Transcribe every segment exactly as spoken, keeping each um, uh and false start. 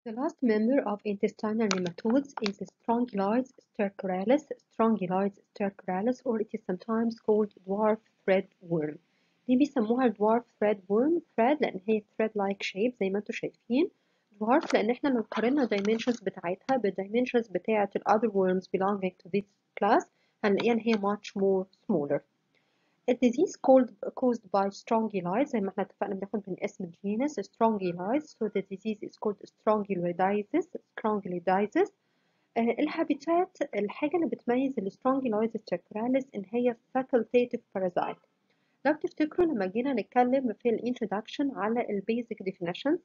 The last member of intestinal nematodes is Strongyloids stercoralis, Strongyloids stercoralis, or it is sometimes called dwarf threadworm. دي بيسموها dwarf threadworm thread لأن هي thread like shape زي ما انتوا شايفين. dwarf لأن احنا لو قارنا dimensions بتاعتها بالdimensions بتاعة ال other worms belonging to this class هنلاقيها إن هي much more smaller. A disease called caused by strongyloids زي ما احنا اتفقنا بناخد من اسم الجينس strongyloids so the disease is called strongyloiditis strongyloiditis آه الهابيتات الحاجة اللي بتميز السترونجيلويدز stercoralis إن هي facultative parasite. لو تفتكروا لما جينا نتكلم في الانترودكشن على البيزك definition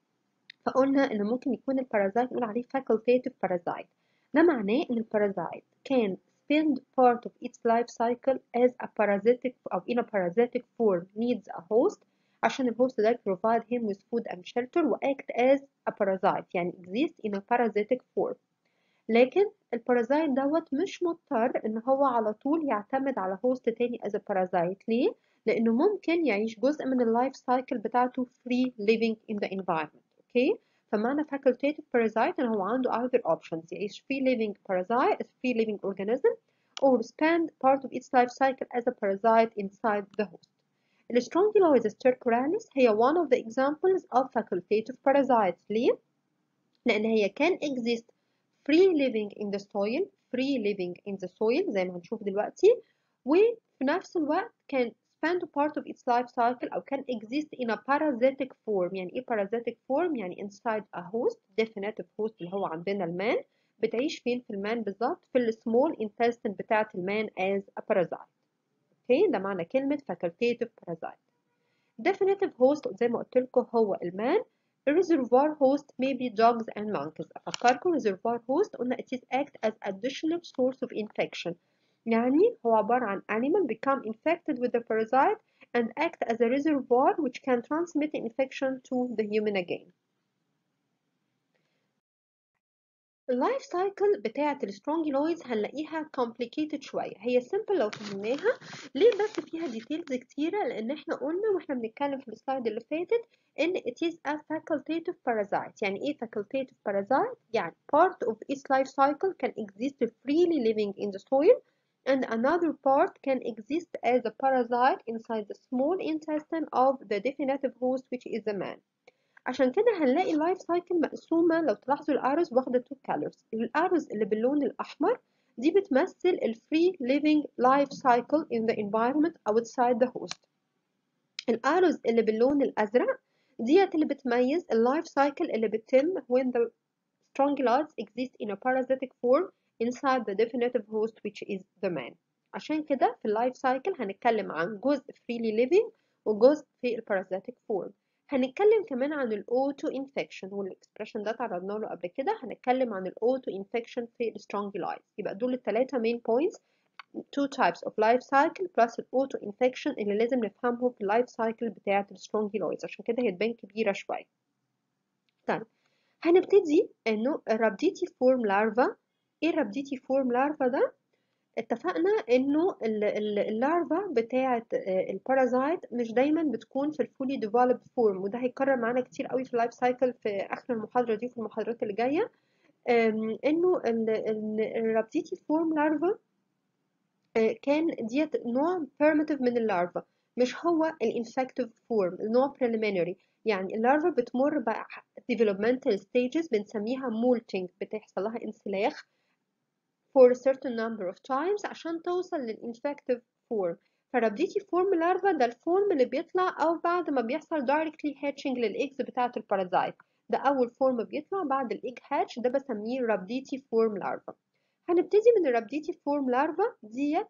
فقلنا إن ممكن يكون البارازايت نقول عليه facultative parasite. ده معناه إن البارازايت can spend part of its life cycle as a parasitic أو in a parasitic form needs a host عشان الهوست ده provide him with food and shelter و act as a parasite يعني exist in a parasitic form. لكن البارازايت دوت مش مضطر إن هو على طول يعتمد على هوست تاني as a parasite. ليه؟ لأنه ممكن يعيش جزء من اللايف سايكل بتاعته free living in the environment. اوكي؟ فمعنى facultative parasite إن هو عنده either options يعيش free living parasite free living organism or spend part of its life cycle as a parasite inside the host. السترونجيلويدز stercoralis هي one of the examples of facultative parasites. ليه؟ لأن هي can exist free living in the soil free living in the soil زي ما هنشوف دلوقتي وفي نفس الوقت can spend part of its life cycle أو can exist in a parasitic form. يعني إيه parasitic form؟ يعني inside a host definitive host اللي هو عندنا المان. بتعيش فين في المان بالظبط؟ في ال small intestine بتاعة المان as a parasite. اوكي ده معنى كلمة facultative parasite. definitive host زي ما قلت لكم هو المان. reservoir host may be dogs and monkeys. أفكركم reservoir host قلنا it is act as additional source of infection. يعني هو عبارة عن animal become infected with the parasite and act as a reservoir which can transmit the infection to the human again. اللايف سايكل بتاعة السترونجيلويدز هنلاقيها complicated شوية. هي simple لو فهمناها. ليه بس فيها details كتيرة؟ لأن احنا قلنا واحنا بنتكلم في السلايد اللي فاتت إن it is a facultative parasite. يعني إيه facultative parasite؟ يعني part of its life cycle can exist freely living in the soil and another part can exist as a parasite inside the small intestine of the definitive host which is the man. عشان كده هنلاقي اللايف سايكل مقسومة. لو تلاحظوا الأرز واخدة تو كالرز. الأرز اللي باللون الأحمر دي بتمثل ال free living life cycle in the environment outside the host. الأرز اللي باللون الأزرق ديت اللي بتميز اللايف سايكل اللي بتتم when the strongyloids exist in a parasitic form inside the definitive host which is the man. عشان كده في اللايف سايكل هنتكلم عن جزء freely living وجزء في البارازيتيك فورم. هنتكلم كمان عن الاوتو انفكشن والاكسبريشن ده تعرضنا له قبل كده. هنتكلم عن الاوتو انفكشن في السترونجيلايدز. يبقى دول الثلاثه مين بوينتس two types of life cycle plus الاوتو انفكشن اللي لازم نفهمهم في اللايف سايكل بتاعه السترونجيلايدز عشان كده هي تبان كبيره شويه. طيب هنبتدي انه الرابديتي فورم لارفا. ايه الرابديتي فورم لارفا ده؟ اتفقنا انه اللارفا بتاعه البارازايت مش دايما بتكون في الفولي ديفلوبد فورم وده هيكرر معانا كتير قوي في اللايف سايكل في اخر المحاضره دي وفي المحاضرات اللي جايه. انه الرابديتي فورم لارفا كان ديت نوع primitive من اللارفا مش هو الانفكتيف فورم نوع preliminary. يعني اللارفا بتمر ب developmental stages بنسميها molting بتحصل لها انسلاخ for a certain number of times عشان توصل للinfective form. فرابديتي فورم لارفا ده الفورم اللي بيطلع أو بعد ما بيحصل directly hatching للإيجز بتاعة البارازايت. ده أول فورم بيطلع بعد الإيج هاتش ده بسميه رابديتي فورم لارفا. هنبتدي من الرابديتي فورم لارفا ديت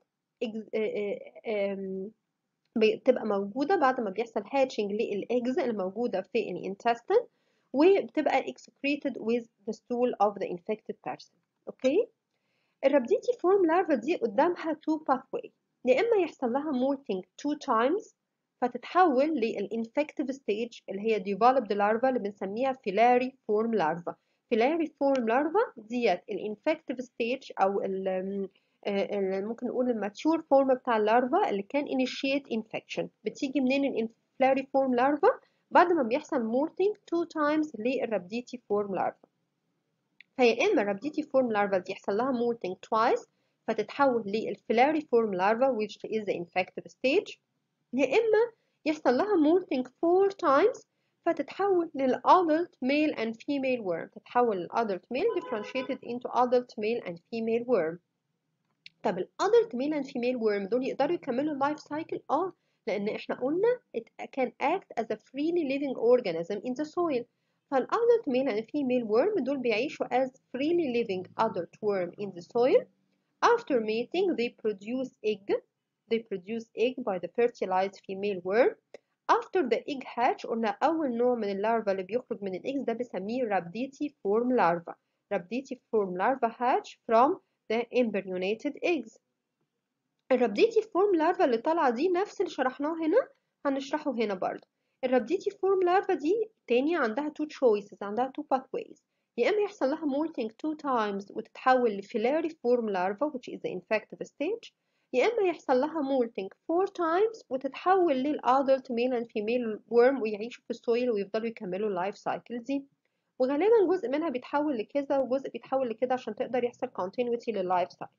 بتبقى موجودة بعد ما بيحصل هاتشنج للإيجز الموجودة في الانتستين وبتبقى excreted with the stool of the infected person. أوكي؟ الرابديتي فورم لارفا دي قدامها two pathway. يا إما يحصل لها molting two times فتتحول للinfective stage اللي هي developed larva اللي بنسميها filary form larva. filary form larva ديت الinfective stage أو ال ممكن نقول الماتيور فورم بتاع اللارفا اللي كان initiate infection. بتيجي منين الفلاري فورم لارفا؟ بعد ما بيحصل molting two times للرابديتي فورم لارفا. فيا إما الرابديتي فورم لارفا دي يحصل لها molting twice فتتحول للفيلاري فورم لارفا which is the infective stage، يا إما يحصل لها molting four times فتتحول للadult male and female worm، تتحول للadult male differentiated into adult male and female worm. طب الadult male and female worm دول يقدروا يكملوا اللايف سايكل؟ اه، لأن احنا قلنا it can act as a freely living organism in the soil. فالadult male and female worm دول بيعيشوا as freely living adult worm in the soil. After mating they produce egg. They produce egg by the fertilized female worm. After the egg hatch قلنا أول نوع من اللارفا اللي بيخرج من الإكس ده بنسميه rhabditi form larva. rhabditi form larva hatch from the embryonated eggs. الرابديتي فورم لارفا اللي طالعة دي نفس اللي شرحناه هنا هنشرحه هنا برضه. الرابديتي فورم لارفا دي تاني عندها two choices، عندها two pathways. يا إما يحصل لها molting two times وتتحول لفيلاري فورم لارفا which is the infective stage، يا إما يحصل لها molting four times وتتحول للادلت male and female worm ويعيشوا في السويل ويفضلوا يكملوا اللايف سايكل دي. وغالبا جزء منها بيتحول لكذا وجزء بيتحول لكده عشان تقدر يحصل continuity لللايف سايكل.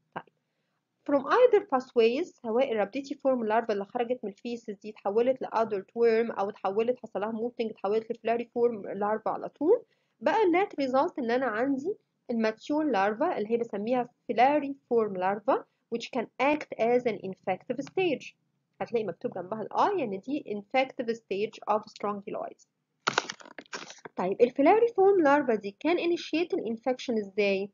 From either pathways سواء الرابديتي فورم لارفا اللي خرجت من الفيسز دي اتحولت لادلت ورم او اتحولت حصل لها موتنج اتحولت لفلاري فورم لارفا على طول، بقى النات ريزلت ان انا عندي الماتيور لارفا اللي هي بسميها فيلاري فورم لارفا which can act as an infective stage. هتلاقي مكتوب جنبها الاي يعني دي infective stage of strongyloids. طيب الفيلاري فورم لارفا دي كان initiate الانفكشن ازاي؟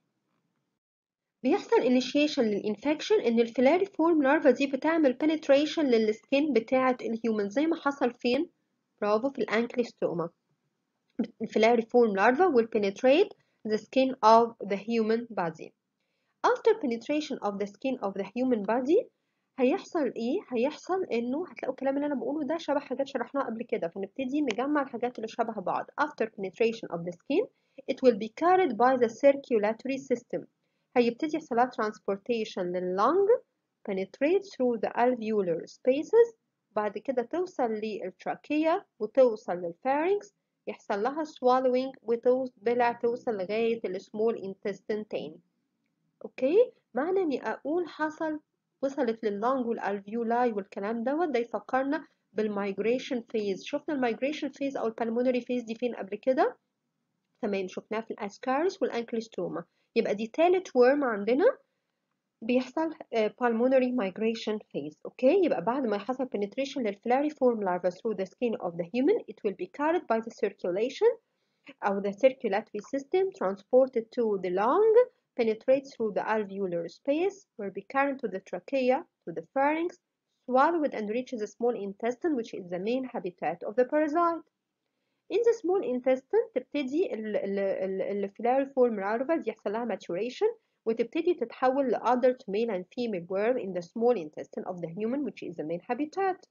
بيحصل initiation للإنفكشن إن الفيلاري فورم لارفا دي بتعمل penetration للسكين بتاعة الهيومن زي ما حصل فين؟ برافو، في الأنكليستوما. الفيلاري فورم لارفا will penetrate the skin of the human body. After penetration of the skin of the human body هيحصل إيه؟ هيحصل إنه هتلاقوا الكلام اللي أنا بقوله ده شبه حاجات شرحناها قبل كده، فنبتدي نجمع الحاجات اللي شبه بعض. After penetration of the skin it will be carried by the circulatory system. هيبتدي يحصل لها transportation لللنج penetrate through the alveolar spaces، بعد كده توصل للتراكية وتوصل للفارنكس، يحصل لها swallowing وتوصل توصل لغاية السمول intestine تاني. اوكي، معنى اني اقول حصل وصلت لللنج والالفيولاي والكلام دوت ده يفكرنا بالمايجريشن فيز. شفنا المايجريشن فيز او البلمونري فيز دي فين قبل كده؟ تمام، شفناها في الاسكارس والانكليستوما. يبقى دي تالت ورم عندنا بيحصل uh, pulmonary migration phase. اوكي، يبقى بعد ما يحصل penetration للفلاريform larva through the skin of the human it will be carried by the circulation أو the circulatory system, transported to the lung, penetrate through the alveolar space, will be carried to the trachea, to the pharynx, swallowed and reaches the small intestine which is the main habitat of the parasite. In the small intestine تبتدي الفلاريform larva دي يحصل لها maturation وتبتدي تتحول ل adult male and female worm in the small intestine of the human which is the main habitat.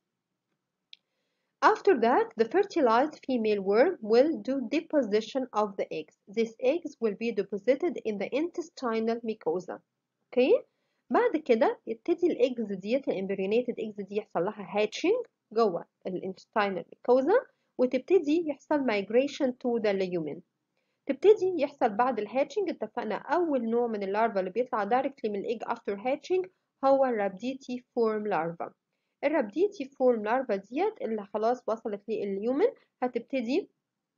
After that, the fertilized female worm will do deposition of the eggs. These eggs will be deposited in the intestinal mucosa. Okay? بعد كده يبتدي الايجز ديت الامبريونيتد ايجز دي يحصل لها hatching جوه الانتستينال mucosa وتبتدي يحصل migration to the lumen. تبتدي يحصل بعد الهاتشنج، اتفقنا أول نوع من اللارفا اللي بيطلع directly من الإيج after hatching هو الرابديتي فورم لارفا. الرابديتي فورم لارفا ديت اللي خلاص وصلت لليومن هتبتدي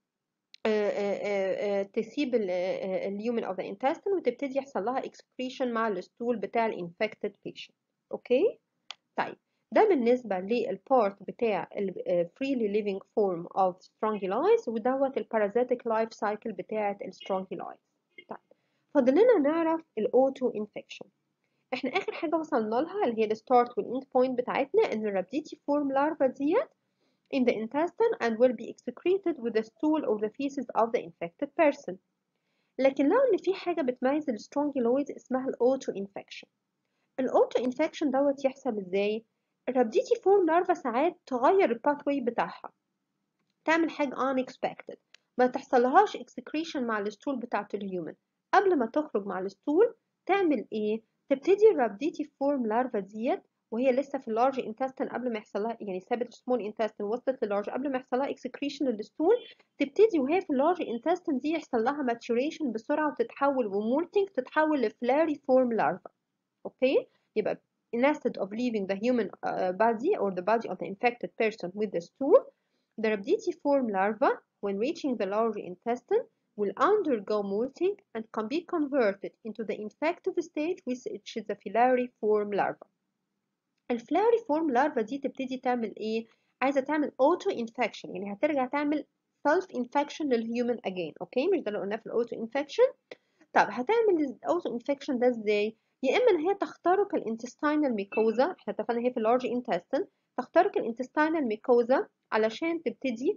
تسيب اليومن of the intestine وتبتدي يحصل لها excretion مع الستول بتاع الانفكتد patient. اوكي، طيب ده بالنسبة للبارت بتاع ال freely living form of strongyloids ودوت البارازيتيك لايف سايكل بتاعة السترونجيلايدز. طيب فاضل لنا نعرف الاوتو انفكشن. احنا اخر حاجة وصلنا لها اللي هي الستارت والاند بوينت بتاعتنا ان الرابديتي فورم لارفا ديت in the intestine and will be excreted with the stool or the feces of the infected person. لكن لو ان في حاجة بتميز السترونجيلويدز اسمها الاوتو انفكشن. الاوتو انفكشن دوت يحصل ازاي؟ الرابديتي فورم لارفا ساعات تغير الباثوي بتاعها، تعمل حاجة unexpected، ما تحصلهاش excretion مع الستول بتاعت الهيومن. قبل ما تخرج مع الستول تعمل ايه؟ تبتدي الرابديتي فورم لارفا ديت وهي لسه في اللارج انتستين قبل ما يحصل لها، يعني سابت السمول انتستين وصلت للارج قبل ما يحصل لها اكسكريشن للستول، تبتدي وهي في اللارج انتستين دي يحصل لها ماتوريشن بسرعه وتتحول ومولتنج تتحول لفلاري فورم لارفا. اوكي، يبقى instead of leaving the human uh, body or the body of the infected person with the stool, the rhabditiform larva, when reaching the large intestine, will undergo molting and can be converted into the infective stage, which is the filariform larva. الفلاريفورم لارفا دي تبتدي تعمل ايه؟ عايزه تعمل اوتو انفكشن، يعني هترجع تعمل سيلف انفكشن للهيومن اجين. اوكي، مش ده اللي قلناه في الاوتو انفكشن؟ طب هتعمل الاوتو انفكشن ده ازاي؟ يا اما ان هي تخترق الانتستينال ميكوزا، احنا اتفقنا هي في اللارج انتستين، تخترق الانتستينال ميكوزا علشان تبتدي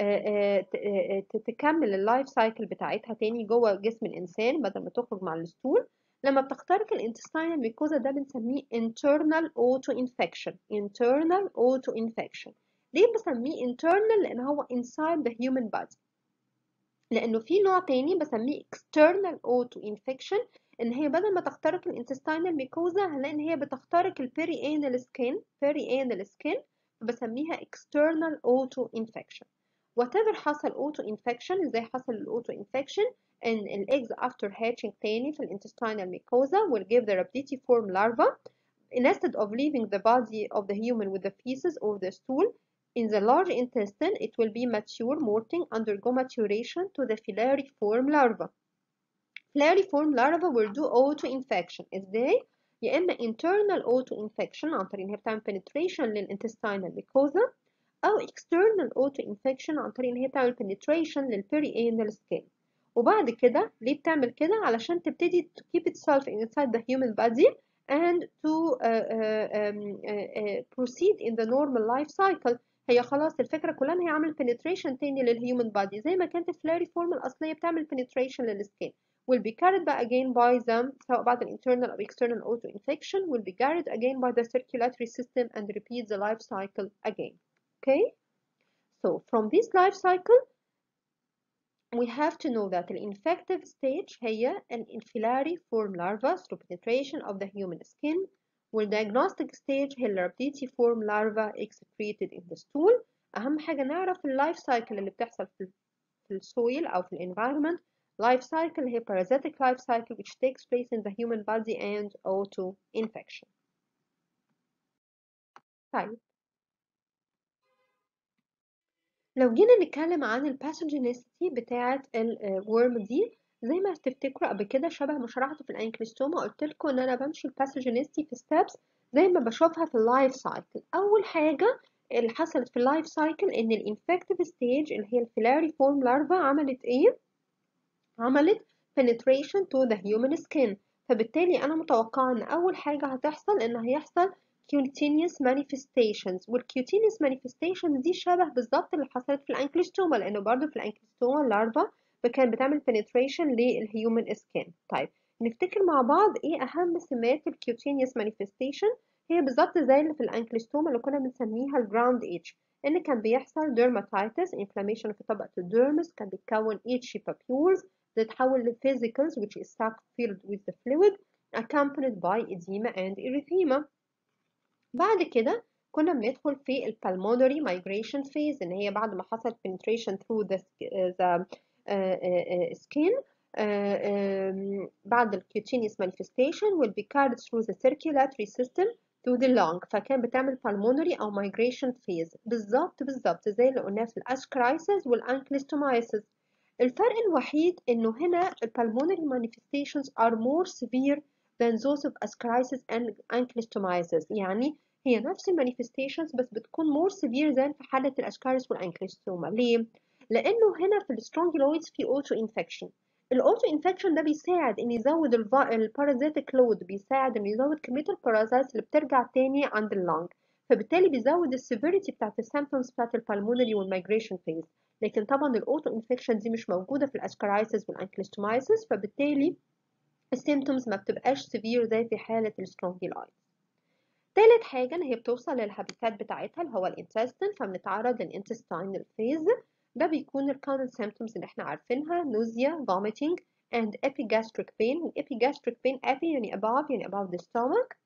تكمل اللايف سايكل بتاعتها تاني جوه جسم الانسان بدل ما تخرج مع الستول. لما بتخترق الانتستينال ميكوزا ده بنسميه internal auto infection. internal auto infection ليه بسميه internal؟ لان هو inside the human body. لانه في نوع تاني بسميه external auto infection، ان هي بدل ما تخترق الانتستينال ميكوزا هنلاقي ان هي بتخترق البيري انال سكين بيري انال سكين فبسميها external auto infection. whatever حصل auto infection، ازاي حصل الاوتو infection؟ ان الايجز after hatching تاني في الانتستينال ميكوزا will give the rhabditiform larva instead of leaving the body of the human with the feces or the stool. In the large intestine, it will be mature, molting, undergo maturation to the filariform larva. Filariform larva will do auto-infection. إزاي؟ يا إما internal auto-infection عن طريق إن هي بتعمل penetration للintestinal mucosa، أو external auto-infection عن طريق إن هي بتعمل penetration للperianal skin. وبعد كده ليه بتعمل كده؟ علشان تبتدي to keep itself inside the human body and to uh, uh, um, uh, uh, proceed in the normal life cycle. هي خلاص الفكرة كلها ان هي عمل penetration تاني للهيومن body زي ما كانت الفلاريفورم الأصلية بتعمل penetration للسكين. will be carried by again by them سواء بعد ال internal أو external auto infection will be carried again by the circulatory system and repeat the life cycle again. Okay, so from this life cycle we have to know that the infective stage هي الانفلاري form larva through penetration of the human skin، والdiagnostic stage هي الرhabditiform larva excreted in the stool. أهم حاجة نعرف اللايف سايكل اللي بتحصل في في السويل أو في الانفيرمنت. life cycle هي parasitic life cycle which takes place in the human body and auto infection. طيب لو جينا نتكلم عن الباثوجينيستي بتاعة الورم دي، زي ما تفتكروا قبل كده شبه ما شرحت في الانكليستوما قلت لكم ان انا بمشي الباثوجينيستي في ستابس زي ما بشوفها في اللايف سايكل. اول حاجه اللي حصلت في اللايف سايكل ان الانفكتيف ستيج اللي هي الفيلاري فورم لارفا عملت ايه؟ عملت penetration to the human skin. فبالتالي انا متوقعه ان اول حاجه هتحصل ان هيحصل cutaneous manifestations، والcutaneous manifestations دي شبه بالظبط اللي حصلت في الانكليستوما، لانه برضو في الانكليستوما اللارفا كانت بتعمل penetration للهيومن سكين. طيب نفتكر مع بعض ايه اهم سمات الcutaneous manifestation. هي بالظبط زي اللي في الانكليستوما اللي كنا بنسميها الجراوند ايدج، ان كان بيحصل dermatitis inflammation في طبقه الديرمس، كان بيتكون itchy papules تتحول ل vesicles which is sac filled with the fluid accompanied by edema and erythema. بعد كده كنا بندخل في ال pulmonary migration phase، ان هي بعد ما حصل penetration through the, the uh, uh, skin uh, um, بعد ال cutaneous manifestation will be carried through the circulatory system to the lung، فكان بتعمل pulmonary أو migration phase بالظبط بالظبط زي اللي قلناه في الأسكرايسيس والأنكليستومايسيس. الفرق الوحيد إنه هنا ال pulmonary manifestations are more severe than those of ascariasis and ankylostomiasis، يعني هي نفس المانيفستيشنز بس بتكون more severe than في حالة الأسكاريس والأنكليستوما. ليه؟ لأنه هنا في السترونجلويدز في أوتو إنفكشن. الأوتو إنفكشن ده بيساعد إن يزود البارازيتيك لود، بيساعد إن يزود كمية البارازايتس اللي بترجع تاني عند اللنج، فبالتالي بيزود السيفيريتي بتاعت السيمبتومز بتاعت البالمونري والمايجريشن فيز. لكن طبعا الأوتو إنفكشن دي مش موجودة في الأسكارايسيس والأنكليستومايسيس، فبالتالي السيمتومز ما بتبقاش سيفير زي في حالة السترونجيلايتس. تالت حاجة إن هي بتوصل للهابيتات بتاعتها اللي هو الانتستين، فبنتعرض للانتستينال فيز. ده بيكون الكومن symptoms اللي احنا عارفينها nausea, vomiting and epigastric pain. epigastric pain epi يعني above يعني above the stomach.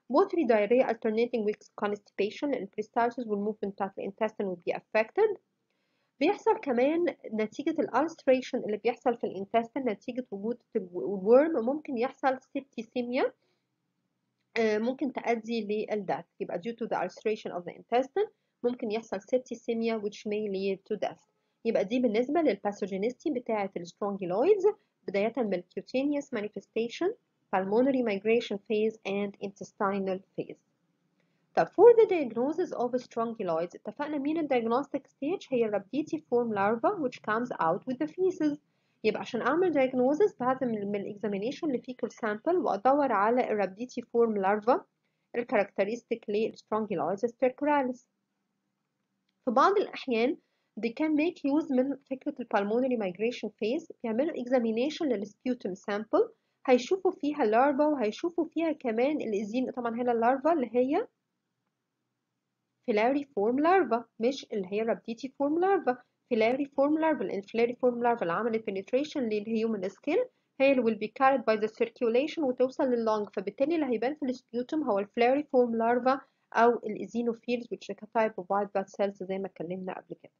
watery diarrhea alternating with constipation لأن peristalsis والmovement بتاعت الانتستين will be affected. بيحصل كمان نتيجة الالستريشن اللي بيحصل في الانتستين نتيجة وجود الورم ممكن يحصل septicemia ممكن تؤدي للdeath. يبقى due to the ulceration of the intestine ممكن يحصل septicemia which may lead to death. يبقى دي بالنسبة للباثوجينيستي بتاعة السترونجيلويدز بداية بالcutaneous manifestation, pulmonary migration phase and intestinal phase. طب for the diagnosis of strongyloids اتفقنا مين ال diagnostic stage هي rhabditiform larva which comes out with the feces. يبقى عشان أعمل diagnosis بعد من ال examination لفيكال sample وأدور على rhabditiform larva الكاركترستيك للstrongyloids stercoralis. في بعض الأحيان they can make use من فكرة ال pulmonary migration phase بيعملوا examination للsputum sample هيشوفوا فيها larva وهيشوفوا فيها كمان الإزين. طبعا هنا اللارفا اللي هي filariform larva مش اللي هي rhabditiform larva. filariform larva لأن filariform larva اللي عملت penetration للhuman skin هي اللي will be carried by the circulation وتوصل لللونج فبالتالي اللي هيبان في السبيوتم هو filariform larva أو الإزينوفيلز which are type of white blood cells زي ما اتكلمنا قبل كده.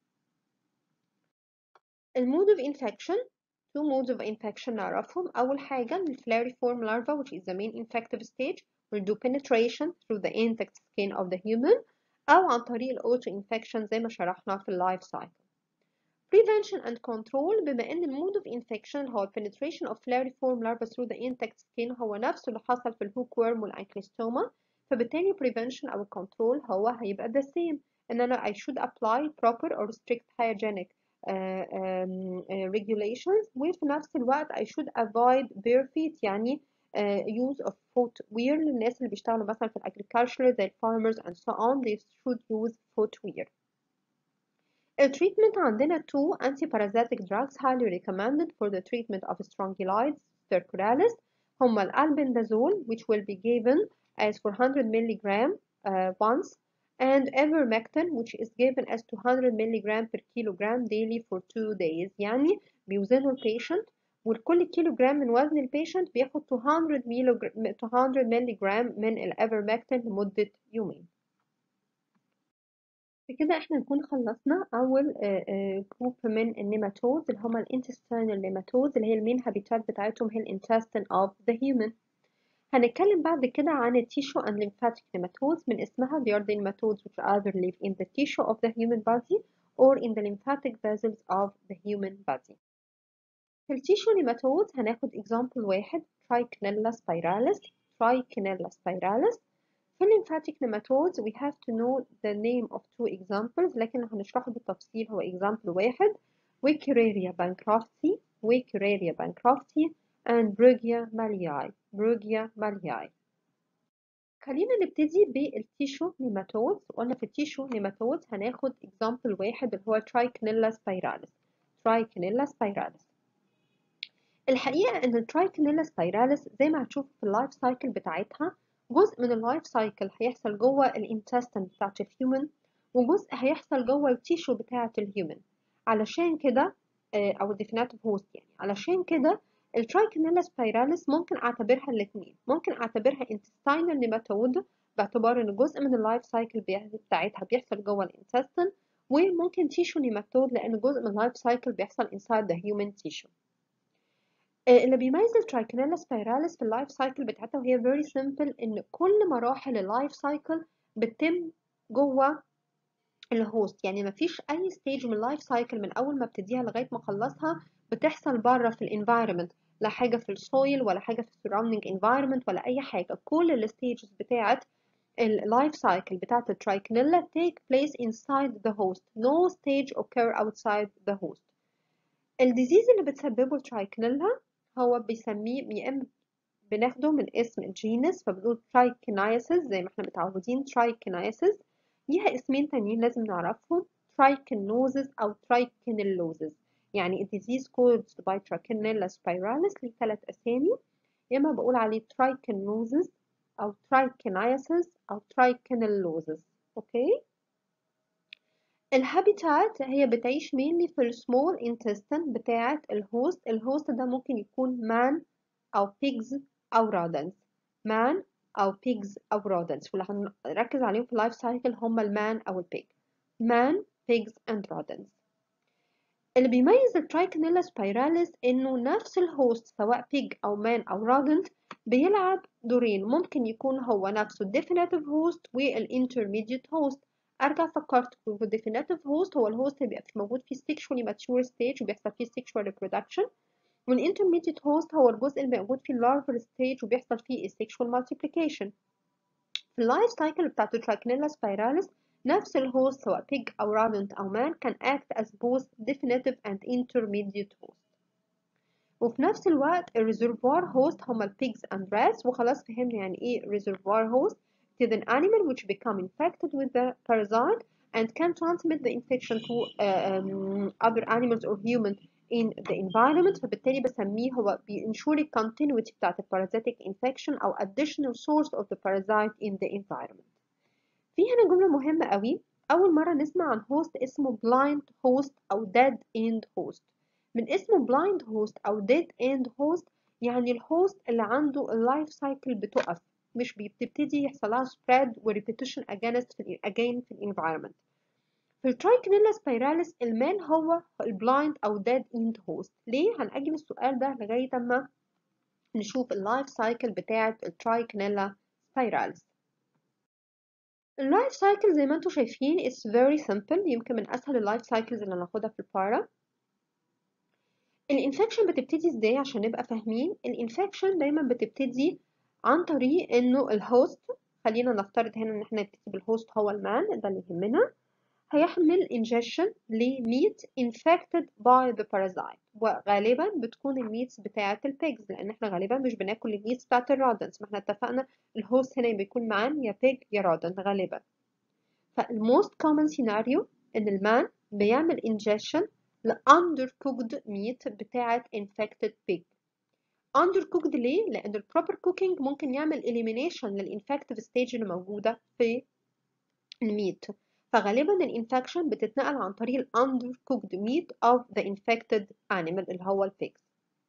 المود of infection two modes of infection نعرفهم. أول حاجة ال filariform larva which is the main infective stage will do penetration through the intact skin of the human أو عن طريق الأوتو infection زي ما شرحنا في اللايف سايكل. prevention and control بما إن المود of infection هو penetration of filariform larva through the intact skin هو نفسه اللي حصل في الهوك worm والأنكليستوما فبالتالي prevention أو control هو هيبقى the same إن أنا I should apply proper or strict hygienic uh, um, uh, regulations وفي نفس الوقت I should avoid bare feet يعني Uh, use of footwear للناس اللي بيشتغلوا مثلا في agriculture زي farmers and so on they should use footwear. التريتمنت عندنا two antiparasitic drugs highly recommended for the treatment of strongyloids stercoralis هما الالبendazole which will be given as four hundred milligrams uh, once and ivermectin which is given as two hundred milligrams per kilogram daily for two days يعني بيوزنوا البيشنت والكل كيلو جرام من وزن البيشنت بياخد two hundred مللي من الافرمكتين لمدة يومين. بكده احنا نكون خلصنا أول جروب من النيماتودز اللي هما الانتستينال نيماتودز اللي هي المين هابيتات بتاعتهم هي الانتستين of the human. هنتكلم بعد كده عن التيشو and lymphatic nematodes من اسمها they are the nematodes which either live in the tissue of the human body or in the lymphatic vessels of the human body. في التيشو nematodes هناخد example واحد Trichinella spiralis Trichinella spiralis. في lymphatic nematodes we have to know the name of two examples لكن هنشرحه بالتفصيل هو example واحد Wuchereria bancrofti Wuchereria bancrofti and Brugia mallei Brugia mallei. خلينا نبتدي بالتيشو nematodes. قلنا في التيشو nematodes هناخد example واحد اللي هو Trichinella spiralis Trichinella spiralis. الحقيقة إن الترايكينيلا سبايراليس زي ما هتشوفوا في اللايف سايكل بتاعتها جزء من اللايف سايكل هيحصل جوه الانتستين بتاعت الهيومن وجزء هيحصل جوه التيشو بتاعت الهيومن علشان كده أو الديفيناتيف هوست يعني علشان كده الترايكينيلا سبايراليس ممكن أعتبرها الاتنين ممكن أعتبرها intestinal nematode باعتبار إن جزء من اللايف سايكل بتاعتها بيحصل جوه الانتستين وممكن تيشو نيماتود لأن جزء من اللايف سايكل بيحصل inside the human tissue. اللي بيميز الترايكينيلا سبايراليس في اللايف سايكل بتاعتها وهي very simple إن كل مراحل اللايف سايكل بتتم جوه الهوست يعني مفيش أي ستيج من اللايف سايكل من أول ما ابتديها لغاية ما أخلصها بتحصل بره في الانفايرمنت لا حاجة في السويل ولا حاجة في السراوندينج انفايرمنت ولا أي حاجة. كل الستيجز بتاعت اللايف سايكل بتاعت الترايكينيلا take place inside the host no stage occur outside the host. الديزيز اللي بتسببه الترايكينيلا هو بيسميه يا اما بناخده من اسم الجينس فبنقول ترايكينايسيس زي ما احنا متعودين ترايكينايسيس ليها اسمين تانيين لازم نعرفهم ترايكينوزيس او ترايكينيلوزيس يعني الديزيز caused by Trichinella spiralis ليه ثلاث اسامي يا اما بقول عليه ترايكينوزيس او ترايكينايسيس او ترايكينيلوزيس. اوكي الهابيتات هي بتعيش mainly في السمول intestine بتاعة الهوست. الهوست ده ممكن يكون man أو pigs أو rodents man أو pigs أو rodents، واللي هنركز عليهم في اللايف سايكل هم المان أو البيج. man pigs and rodents. اللي بيميز الترايكونيلا سبايراليس إنه نفس الهوست سواء بيج أو مان أو rodent بيلعب دورين، ممكن يكون هو نفسه ال definitive host وال intermediate host. أرجع فكرت في ال definitive host هو الهوست اللي بيبقى موجود في sexually mature stage وبيحصل فيه sexual reproduction، وال intermediate host هو الجزء اللي موجود في ال larval stage وبيحصل فيه sexual multiplication. في اللايف سايكل بتاعت الترايكونيلا سبايراليس نفس الهوست سواء pig أو rodent أو man can act as both definitive and intermediate host. وفي نفس الوقت الريزرفوار هوست هما ال pigs and rats، وخلاص فهمنا يعني ايه reservoir host. It is an animal which become infected with the parasite and can transmit the infection to uh, um, other animals or humans in the environment، فبالتالي بسميه هو بينشور ال continuity بتاعت ال parasitic infection أو additional source of the parasite in the environment. في هنا جملة مهمة قوي، أول مرة نسمع عن هوست اسمه blind host أو dead end host. من اسمه blind host أو dead end host يعني الهوست اللي عنده اللايف سايكل بتقف، مش بتبتدي يحصل لها spread و repetition against في again في الانفايرمنت. في الترايكونيلا سبايراليس المان هو البلايند أو dead end host. ليه؟ هنأجل السؤال ده لغاية أما نشوف اللايف سايكل بتاعة الترايكونيلا سبايراليس. اللايف سايكل زي ما انتم شايفين it's very simple، يمكن من اسهل اللايف سايكلز اللي هناخدها في البارا. الانفكشن بتبتدي ازاي عشان نبقى فاهمين؟ الانفكشن دايما بتبتدي عن طريق انه الهوست، خلينا نفترض هنا ان احنا نبتدي بالهوست هو المان، ده اللي يهمنا، هيحمل ingestion لميت infected by the parasite، وغالبا بتكون الميتس بتاعة البيجز لان احنا غالبا مش بناكل الميتس بتاعة الرودنتس، ما احنا اتفقنا الهوست هنا بيكون معاه يا بيج يا رودنت غالبا. فالموست common scenario إن المان بيعمل ingestion ل undercooked meat بتاعة infected pig. undercooked ليه؟ لأن ال proper cooking ممكن يعمل elimination للinfective stage اللي موجودة في الميت، فغالبا الانفكشن بتتنقل عن طريق ال undercooked meat of the infected animal اللي هو ال pigs.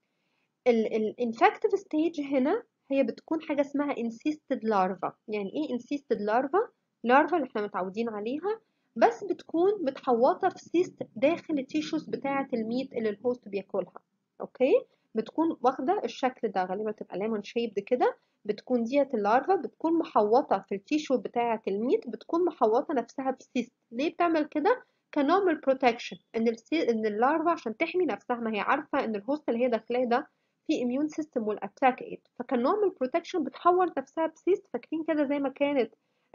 ال infective stage هنا هي بتكون حاجة اسمها encysted larva. يعني ايه encysted larva؟ larva اللي احنا متعودين عليها بس بتكون متحوطة في سيست داخل التيشوز بتاعة الميت اللي الهوست بياكلها. اوكي، بتكون واخدة الشكل ده، غالبا تبقى ليمون شيبد كده، بتكون ديت اللارفا بتكون محوطة في التيشو بتاعة الميت، بتكون محوطة نفسها بسيست. ليه بتعمل كده؟ كنوع من البروتكشن، ان السي... ان اللارفا عشان تحمي نفسها، ما هي عارفة ان الهوست اللي هي داخلاه ده في immune system will attack it، فكان نوع من البروتكشن بتحول نفسها بسيست. فاكرين كده زي ما كانت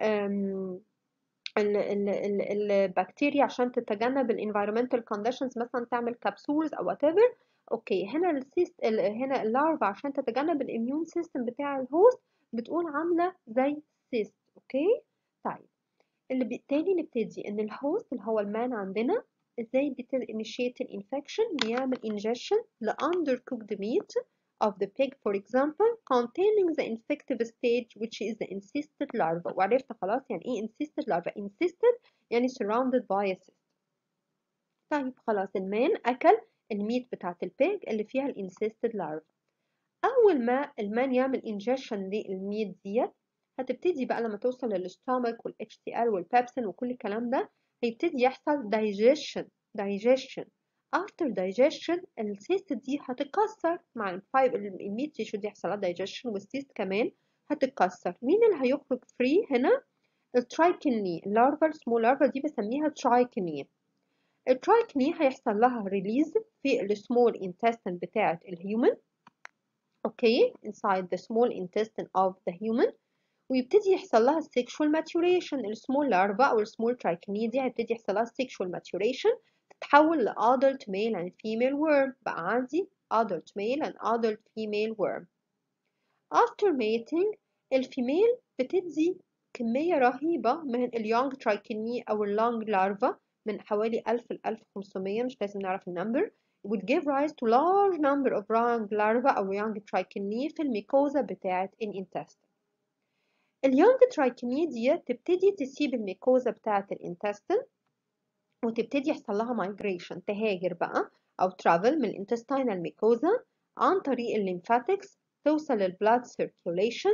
ال ال ال البكتيريا عشان تتجنب ال environmental conditions مثلا تعمل كبسولز او whatever. اوكي، هنا السيست هنا اللارفا عشان تتجنب الاميون سيستم بتاع الهوست بتقول عامله زي سيست. اوكي طيب، اللي بالتالي نبتدي ان الهوست اللي هو المان عندنا ازاي بتinitiate الانفكشن، بيعمل ingestion ل undercooked meat of the pig for example containing the infective stage which is the encysted larva. وعرفت خلاص يعني ايه encysted larva. encysted يعني surrounded by a cyst. طيب خلاص المان اكل الميت بتاعت البيج اللي فيها الانسيستد لارفا. اول ما المان يعمل ingestion للميت ديت هتبتدي بقى لما توصل للستومك والاتش سي ال والبابسين وكل الكلام ده هيبتدي يحصل digestion digestion after digestion السيست دي هتتكسر مع الفايب الميت تيشو دي يحصل لها digestion والسيست كمان هتتكسر. مين اللي هيخرج فري هنا؟ الترايكيني اللارفا سمول لارفا دي بسميها ترايكيني. الترايكني هيحصل لها ريليز في السمول انتستين بتاعة الهيومن. اوكي inside the small intestine of the human، ويبتدي يحصل لها sexual maturation. السمول لارفا او السمول ترايكني دي هيبتدي يحصل لها sexual maturation تتحول ل adult male and female worm. بقى عندي adult male and adult female worm. after mating الفيميل بتدي كمية رهيبة من اليونج ترايكني أو اللونج لارفا من حوالي ألف ل ألف وخمسمية، مش لازم نعرف النمبر. would give rise to large number of young larvae أو young trichinae في الميكوزا بتاعة الانتستين. اليونج ترايكني دي تبتدي تسيب الميكوزا بتاعة الانتستين وتبتدي يحصل لها migration تهاجر بقى أو travel من الانتستينال ميكوزا عن طريق الليمفاتكس توصل للبلاد circulation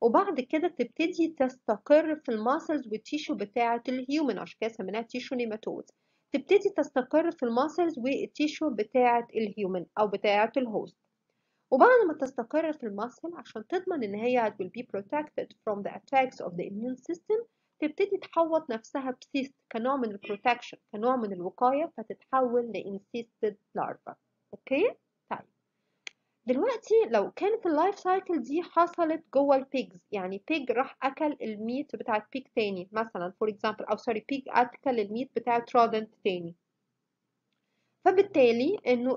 وبعد كده تبتدي تستقر في الماسلز والتيشو بتاعة الهيومن، عشان كده سميناها تيشو نيماتود. تبتدي تستقر في الماسلز والتيشو بتاعة الهيومن أو بتاعة الهوست. وبعد ما تستقر في الماسل عشان تضمن إن هي will be protected from the attacks of the immune system، تبتدي تحوط نفسها بسيست كنوع من البروتكشن، كنوع من الوقاية، فتتحول لانسيستد لارفا. أوكي؟ طيب دلوقتي لو كانت اللايف سايكل دي حصلت جوه البيجز، يعني بيج راح اكل الميت بتاعت بيج تاني مثلا فور اكزامبل، او سوري بيج اكل الميت بتاعت رودنت تاني، فبالتالي انه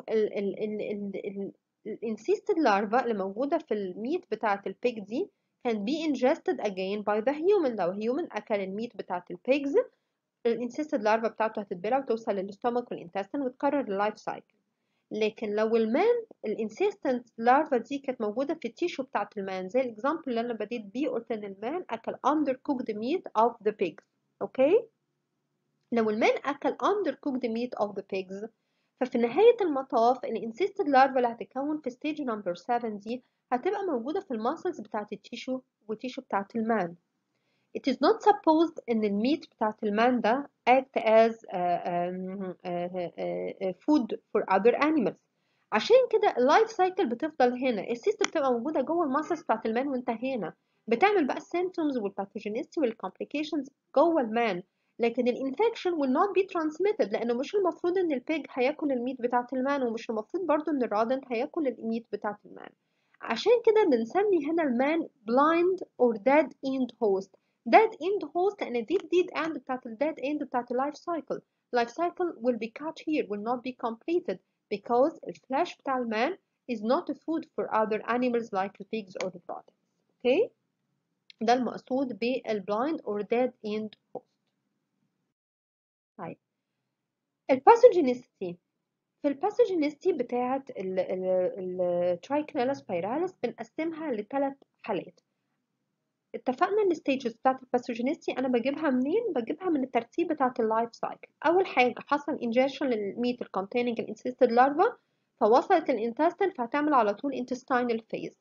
الانسيستد لارفا اللي موجوده في الميت بتاعت البيج دي can be ingested again by the human. لو هيومن اكل الميت بتاعت البيجز، الانسيستد لارفا بتاعته هتتبلع وتوصل للستومك والانتستين وتكرر اللايف سايكل. لكن لو المان الانسيستنت لارفا دي كانت موجودة في التيشو بتاعت المان، زي الاكزامبل اللي انا بديت بيه، قلت ان المان اكل under cooked meat of the pigs. اوكي، لو المان اكل under cooked meat of the pigs، ففي نهاية المطاف الانسيستد لارفا اللي هتتكون في ستيج نمبر سبعة دي هتبقى موجودة في الماسلز بتاعت التيشو والتيشو بتاعت المان. It is not supposed إن الميت بتاعت المان ده act as uh, um, uh, uh, food for other animals. عشان كده اللايف سايكل بتفضل هنا، السيست بتبقى موجودة جوه الماسلز بتاعت المان وانت هنا بتعمل بقى السيمتومز والباثوجينيستي والكومبليكيشنز جوه المان، لكن الانفكشن will not be transmitted، لأنه مش المفروض إن البيج هياكل الميت بتاعت المان، ومش المفروض برضو إن الرادنت هياكل الميت بتاعت المان. عشان كده بنسمي هنا المان blind or dead end host. dead end host لأن دي dead end بتاعت ال dead end بتاعت ال life cycle. life cycle will be cut here, will not be completed because الفلاش بتاع المان is not a food for other animals like the pigs or the rodents. okay؟ ده المقصود بال blind or dead end host. طيب الباثوجينيستي، في الباثوجينيستي بتاعت الترايكنيلا سبايراليس بنقسمها لثلاث حالات. اتفقنا ان الستيجز بتاعت الباثوجينيستي انا بجيبها منين؟ بجيبها من الترتيب بتاعت اللايف سايكل. اول حاجه حصل انجكشن للميت الكونتيننج الانسيستد لارفا، فوصلت الانتستين فهتعمل على طول intestinal phase.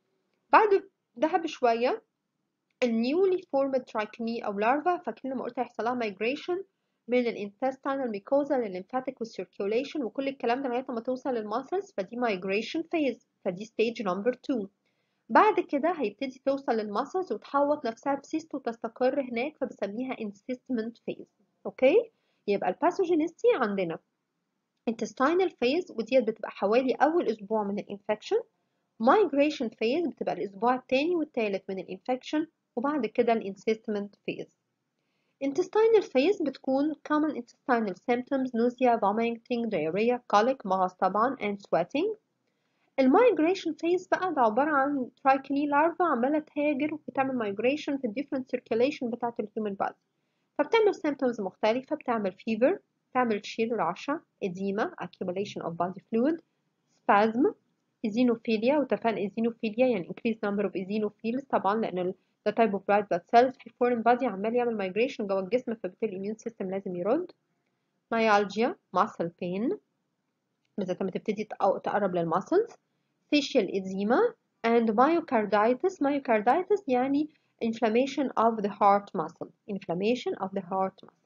بعد ده بشويه النيولي فورمد ترايكني او لارفا، فاكرين لما قلت هيحصل لها مايجريشن من الانتستينال ميكوزا للليمفاتيك والسيركيوليشن وكل الكلام ده لغايه ما توصل للماسلز، فدي مايجريشن فيز، فدي ستيج نمبر اتنين. بعد كده هيبتدي توصل للماسلز وتحوط نفسها بسيست وتستقر هناك، فبسميها انسيستمنت فيز. اوكي، يبقى الباثوجينيستي عندنا intestinal phase وديت بتبقى حوالي اول اسبوع من الانفكشن، migration phase بتبقى الاسبوع الثاني والثالث من الانفكشن، وبعد كده الانسيستمنت phase. intestinal phase بتكون common intestinal symptoms nausea vomiting diarrhea colic مغص طبعا and sweating. المايجريشن فيز بقى ده عبارة عن ترايكني لارفا عمالة تهاجر وبتعمل مايجريشن في الديفرنت سيركيوليشن بتاعة الهيومن بادي، فبتعمل symptoms مختلفة، بتعمل fever، بتعمل شيل رعشة، edema accumulation of body fluid، spasm، eosinophilia، واتفقنا eosinophilia يعني increased number of eosinophils طبعا لأن ده type of white blood cells في foreign body عمال يعمل migration جوه الجسم، فبالتالي الاميون سيستم لازم يرد. myalgia muscle pain بالذات لما تبتدي تقرب للماسلز، facial edema and myocarditis. myocarditis يعني inflammation of the heart muscle inflammation of the heart muscle.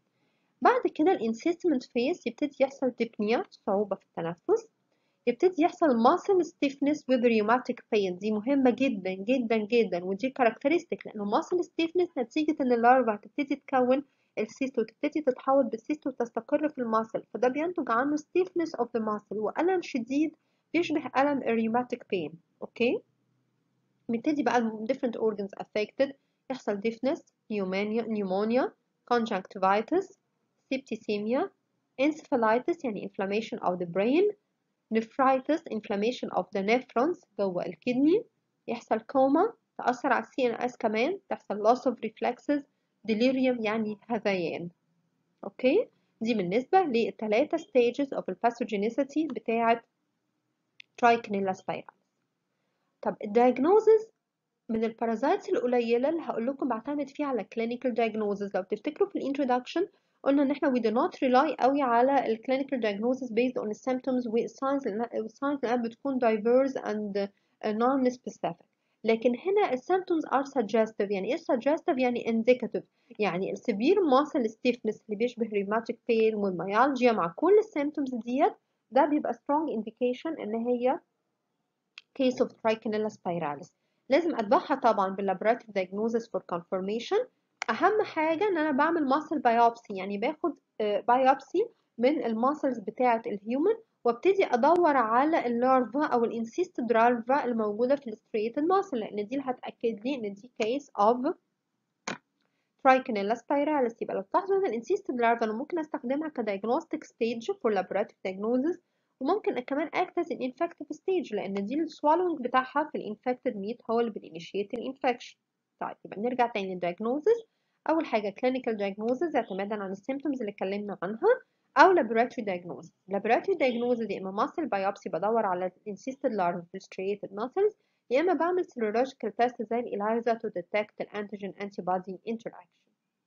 بعد كده الانسيستمنت phase يبتدي يحصل dyspnea صعوبة في التنفس، يبتدي يحصل muscle stiffness with rheumatic pain. دي مهمة جدا جدا جدا ودي كاركترستيك، لأنه muscle stiffness نتيجة إن اللارفا هتبتدي تكون السيست وتبتدي تتحول بالسيست وتستقر في الماسل، فده بينتج عنه stiffness of the muscle وألم شديد بيشبه ألم rheumatic pain. أوكي، بيبتدي بقى ال different organs affected، يحصل deafness pneumonia pneumonia conjunctivitis septicemia encephalitis يعني inflammation of the brain nephritis inflammation of the nephrons جوه الكدني، يحصل كوما تأثر على السي ان اس كمان، تحصل loss of reflexes delirium يعني هذيان. اوكي، دي بالنسبة للثلاثة stages of pathogenicity بتاعة Trichinella spiralis. طب الدياجنوزز من البارازايتس القليلة اللي هقول لكم بعتمد فيها على clinical diagnosis. لو تفتكروا في الانترودكشن قلنا ان احنا we do not rely قوي على ال clinical diagnosis based on the symptoms والsigns، والsigns لانها بتكون diverse and non specific. لكن هنا ال symptoms are suggestive. يعني ايه suggestive؟ يعني indicative. يعني ال severe muscle stiffness اللي بيشبه rheumatic pain والميالجيا مع كل ال symptoms ديت، ده بيبقى strong indication ان هي case of trichinella spiralis. لازم اتبعها طبعا بالlaboratory diagnosis for confirmation. اهم حاجه ان انا بعمل muscle biopsy، يعني باخد biopsy من الماسلز بتاعه الهيومن وابتدي ادور على اللارفا او الانسيستد لارفا الموجوده في الستريتد ماسل، لان دي اللي هتاكد لي ان دي case of trichinella spiralis. يبقى لو تلاحظوا ان الانسيستد لارفا انا ممكن استخدمها كدايجنوستيك ستيج for laboratory diagnosis، وممكن كمان act as an infective stage لان دي السوالوينج بتاعها في الانفكتد ميت هو اللي بينيشيت الانفكشن. طيب يبقى نرجع تاني للدايجنوزز. اول حاجه clinical diagnosis اعتمادا على السيمبتومز اللي اتكلمنا عنها، او laboratory diagnosis. laboratory diagnosis يا اما muscle biopsy بدور على insisted larva في striated muscles، يا اما بعمل serological test زي الإليزا to detect الانتيجين antibody interaction.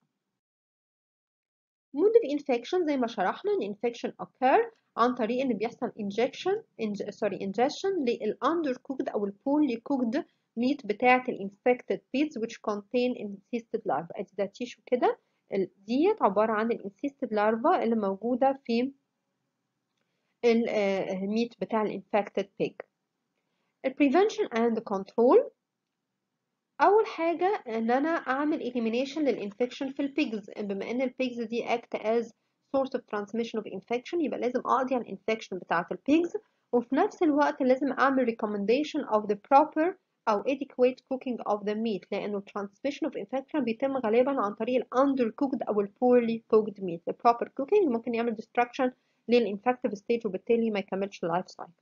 mode of infection زي ما شرحنا ان infection occur عن طريق ان بيحصل injection inj sorry ingestion للundercooked او poorly cooked meat بتاعة infected pigs which contain encysted larvae. ادي ده تيشو كده، ديت عبارة عن encysted larva اللي موجودة في الميت بتاع infected pig. prevention and control. اول حاجه ان انا اعمل elimination للانفكشن في البيجز، بما ان البيجز دي act as source of transmission of infection يبقى لازم اقضي على الانفكشن بتاعه البيجز، وفي نفس الوقت لازم اعمل recommendation of the proper او adequate cooking of the meat، لانه transmission of infection بيتم غالبا عن طريق ال undercooked او ال poorly cooked meat. the proper cooking ممكن يعمل destruction للinfective stage وبالتالي ما يكملش اللايف سايكل.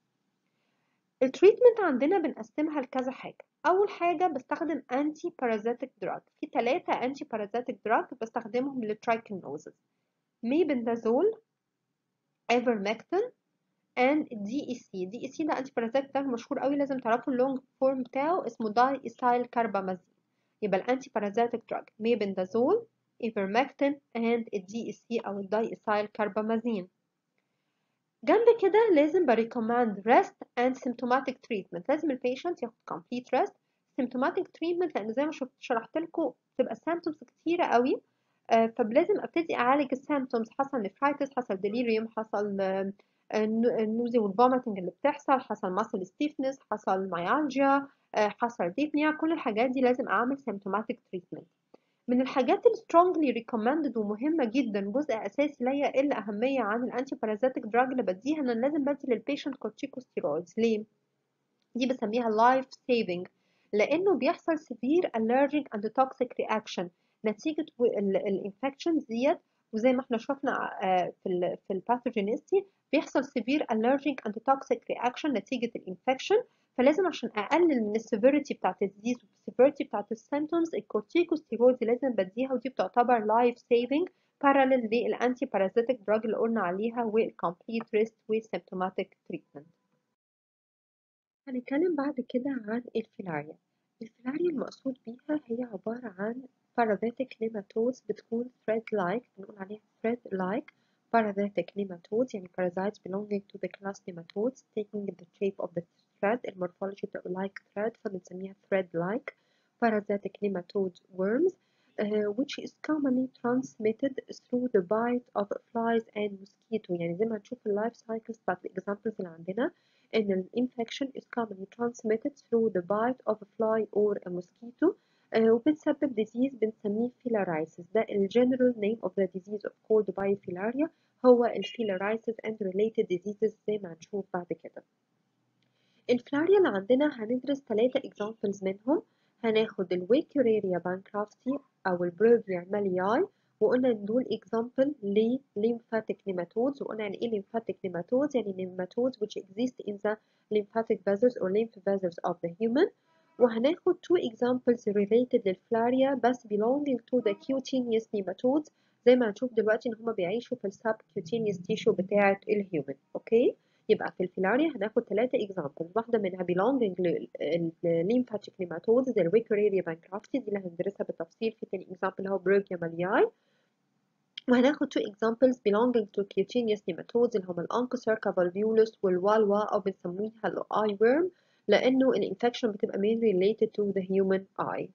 التريتمنت عندنا بنقسمها لكذا حاجة. أول حاجة بستخدم anti parasitic drug. في ثلاثة anti parasitic drug بستخدمهم للترايكنوزز: ميبندازول، ايفرمكتين and دي اي سي. دي اي سي ده anti parasitic drug مشهور قوي، لازم تعرفوا اللونج فورم بتاعه اسمه داي ايسايل كاربامازين. يبقى الانتي parasitic drug ميبندازول، ايفرمكتين and الدي اي سي أو الداي ايسايل كاربامازين. جنب كده لازم بريكومند rest and symptomatic treatment. لازم البيشنت ياخد complete rest symptomatic treatment، لان زي ما شفت شرحت لكم بتبقى symptoms كتيرة قوي، آه فلازم ابتدي اعالج السيمبتومز. حصل نفرايتس، حصل delirium، حصل آه النوزي والفوميتنج اللي بتحصل، حصل muscle stiffness، حصل myalgia، آه حصل dyspnea. كل الحاجات دي لازم اعمل symptomatic treatment. من الحاجات ال strongly recommended ومهمة جدا، جزء أساسي لا يقل أهمية عن الأنتي بارازيتك دراج اللي بديها، إن أنا لازم بدي للبيشنت كورتيكوستيرويدز. ليه؟ دي بسميها life saving، لأنه بيحصل severe allergic and toxic reaction نتيجة الانفكشنز ديت. وزي ما احنا شفنا في ال في الباثوجينيستي بيحصل severe allergic and toxic reaction نتيجة الانفكشن. فلازم عشان اقلل من السيفيريتي بتاعت الديزيز والسيفيريتي بتاعت السيمبتومز الكورتيكوستيرويدز لازم بديها، ودي بتعتبر لايف سيفنج بارالل للانتي بارازيتك دراج اللي قلنا عليها والكومبليت ريست والسيمبتوماتيك تريتمنت. هنتكلم بعد كده عن الفيلاريا. الفيلاريا المقصود بيها هي عبارة عن parasitic nematodes بتكون thread-like، بنقول عليها thread-like parasitic nematodes، يعني parasites belonging to the class nematodes taking the shape of the thread. المورفولوجي بتبقى like thread فبنسميها thread-like parasitic nematode worms uh, which is commonly transmitted through the bite of flies and mosquito. يعني زي ما هنشوف في اللايف سايكلز بتاعت الإكزامبلز اللي عندنا إن ال infection is commonly transmitted through the bite of a fly or a mosquito uh, وبتسبب disease بنسميه filariasis. ده ال general name of the disease of cold biofilaria هو ال filariasis and related diseases زي ما هنشوف بعد كده. الفلاريا اللي عندنا هندرس ثلاثة examples منهم. هناخد ال Weikuraria bancrofti أو ال Brugger malii، وقلنا إن دول example ل lymphatic nematodes. وقلنا يعني إيه lymphatic nematodes؟ يعني nematodes which exist in the lymphatic vessels or lymph vessels of the human. وهناخد two examples related للفلاريا بس belonging to the cutaneous nematodes، زي ما هنشوف دلوقتي إن هما بيعيشوا في السب cutaneous tissue بتاعة الهيومن. أوكي؟ يبقى في الفيلاريا هناخد ثلاثة examples، واحدة منها belonging للليمفاتيك nematodes زي الويكوريريا بانكرافتي دي اللي هندرسها بالتفصيل في تاني example اللي هو بروجيا مالياي. وهناخد two examples belonging to cutaneous nematodes اللي هم الأنكوسيركا فالفيولوس والوالوا أو بنسميها الآي worm لأنه الانفكشن بتبقى main related to the human eye.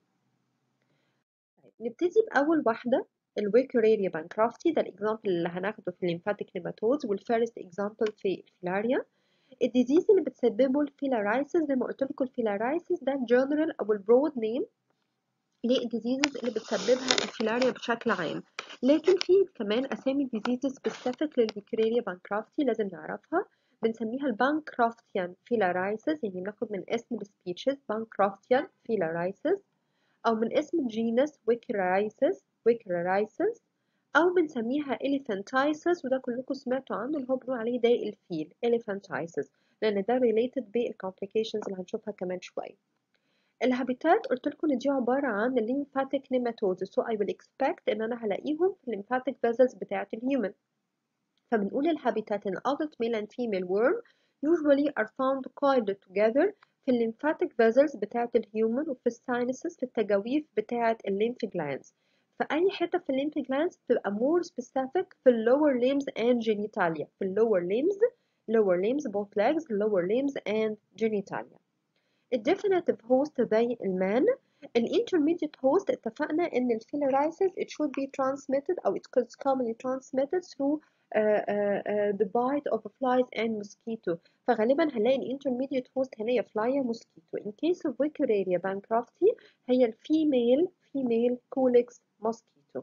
نبتدي بأول واحدة الويكوريريا بانكرافتي، ده الإكزامبل اللي هناخده في الليمفاتيك نيماتودز، والفيرست إكزامبل في الفيلاريا. الديزيز اللي بتسببه الفيلارايسيس زي ما قلت لكم، الفيلارايسيس ده الجنرال أو البرود نيم للديزيزز اللي بتسببها الفيلاريا بشكل عام، لكن في كمان أسامي ديزيزز سبيسيفيك للويكوريريا بانكرافتي لازم نعرفها. بنسميها البانكرافتيان فيلارايسيس، يعني بناخد من اسم السبيشيز بانكرافتيان فيلارايسيس، أو من اسم الجينس ويكرايسيس ويكرايسيس، أو بنسميها إليفانتايسيس، وده كلكم سمعتوا عنه اللي هو بنقول عليه ضايق الفيل إليفانتايسيس، لأن ده related بالcomplications اللي هنشوفها كمان شوية. الهابيتات قلت لكم إن دي عبارة عن lymphatic nematodes، so I will expect إن أنا هلاقيهم في lymphatic vessels بتاعة الهيومن. فبنقول الهابيتات إن adult male and female worm usually are found coiled together في الليمفاتيك فيزلز بتاعة الهيومن وفي الساينسز في التجاويف بتاعة الليمف جلاندز. فأي حتة في الليمف جلاندز بتبقى more specific في lower limbs and genitalia، في lower limbs lower limbs both legs lower limbs and genitalia. الديفينيتيف هوست زي المان. الانترميديate هوست اتفقنا ان الفيلارايسيس it should be transmitted او it is commonly transmitted through uh, uh, uh, the bite of flies and mosquito. فغالبا هنلاقي الانترميديate هوست هنا هي فلاي يا mosquito. In case of Wikiria bancrofti هي الفيميل female Culex mosquito.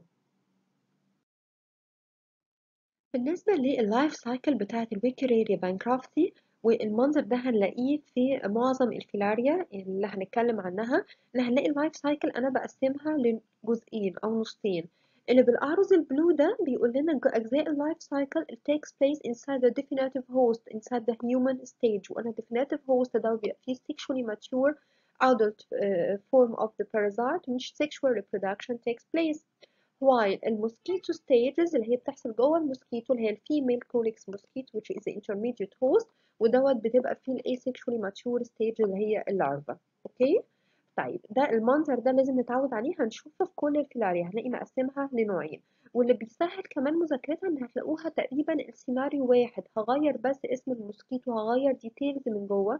بالنسبة لللايف سايكل بتاعة الويكوريريا بانكرافتي، والمنظر ده هنلاقيه في معظم الفيلاريا اللي هنتكلم عنها، اللي هنلاقي اللايف سايكل أنا بقسمها لجزئين أو نصين. اللي بالأعرض البلو ده بيقول لنا أجزاء اللايف سايكل it takes place inside the definitive host inside the human stage، وأنا definitive host ده بيبقى فيه sexually mature adult uh, form of the parasite مش sexual reproduction takes place. while المosquito stages اللي هي بتحصل جوه الموسكيتو اللي هي الفيميل كوليكس موسكيتو which is the intermediate host، ودوت بتبقى فيه الاسexually mature stage اللي هي اللارفا. اوكي طيب ده المنظر ده لازم نتعود عليه، هنشوفه في كل الفيلاريا هنلاقي مقسمها لنوعين. واللي بيسهل كمان مذاكرتها ان هتلاقوها تقريبا السيناريو واحد، هغير بس اسم الموسكيتو هغير ديتيلز من جوه،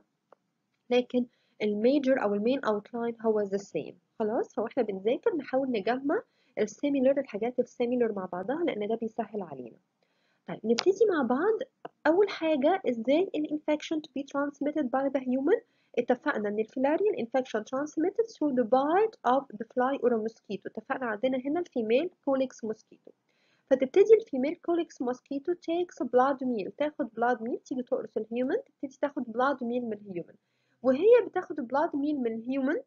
لكن الميجر او المين اوتلاين هو ذا سيم. خلاص فاحنا بنذاكر نحاول نجمع السيميلر الحاجات السيميلر مع بعضها لان ده بيسهل علينا. طيب نبتدي مع بعض. اول حاجه ازاي الانفكشن to be transmitted by the human. اتفقنا ان الفيلاريا الانفكشن transmitted through the bite of the fly or a mosquito. اتفقنا عندنا هنا الفيميل كوليكس موسكيتو. فتبتدي الفيميل كوليكس موسكيتو takes blood meal، تاخد blood meal تيجي تقرص الهيومن، تبتدي تاخد blood meal من الهيومن. وهي بتاخد blood meal من الهيومن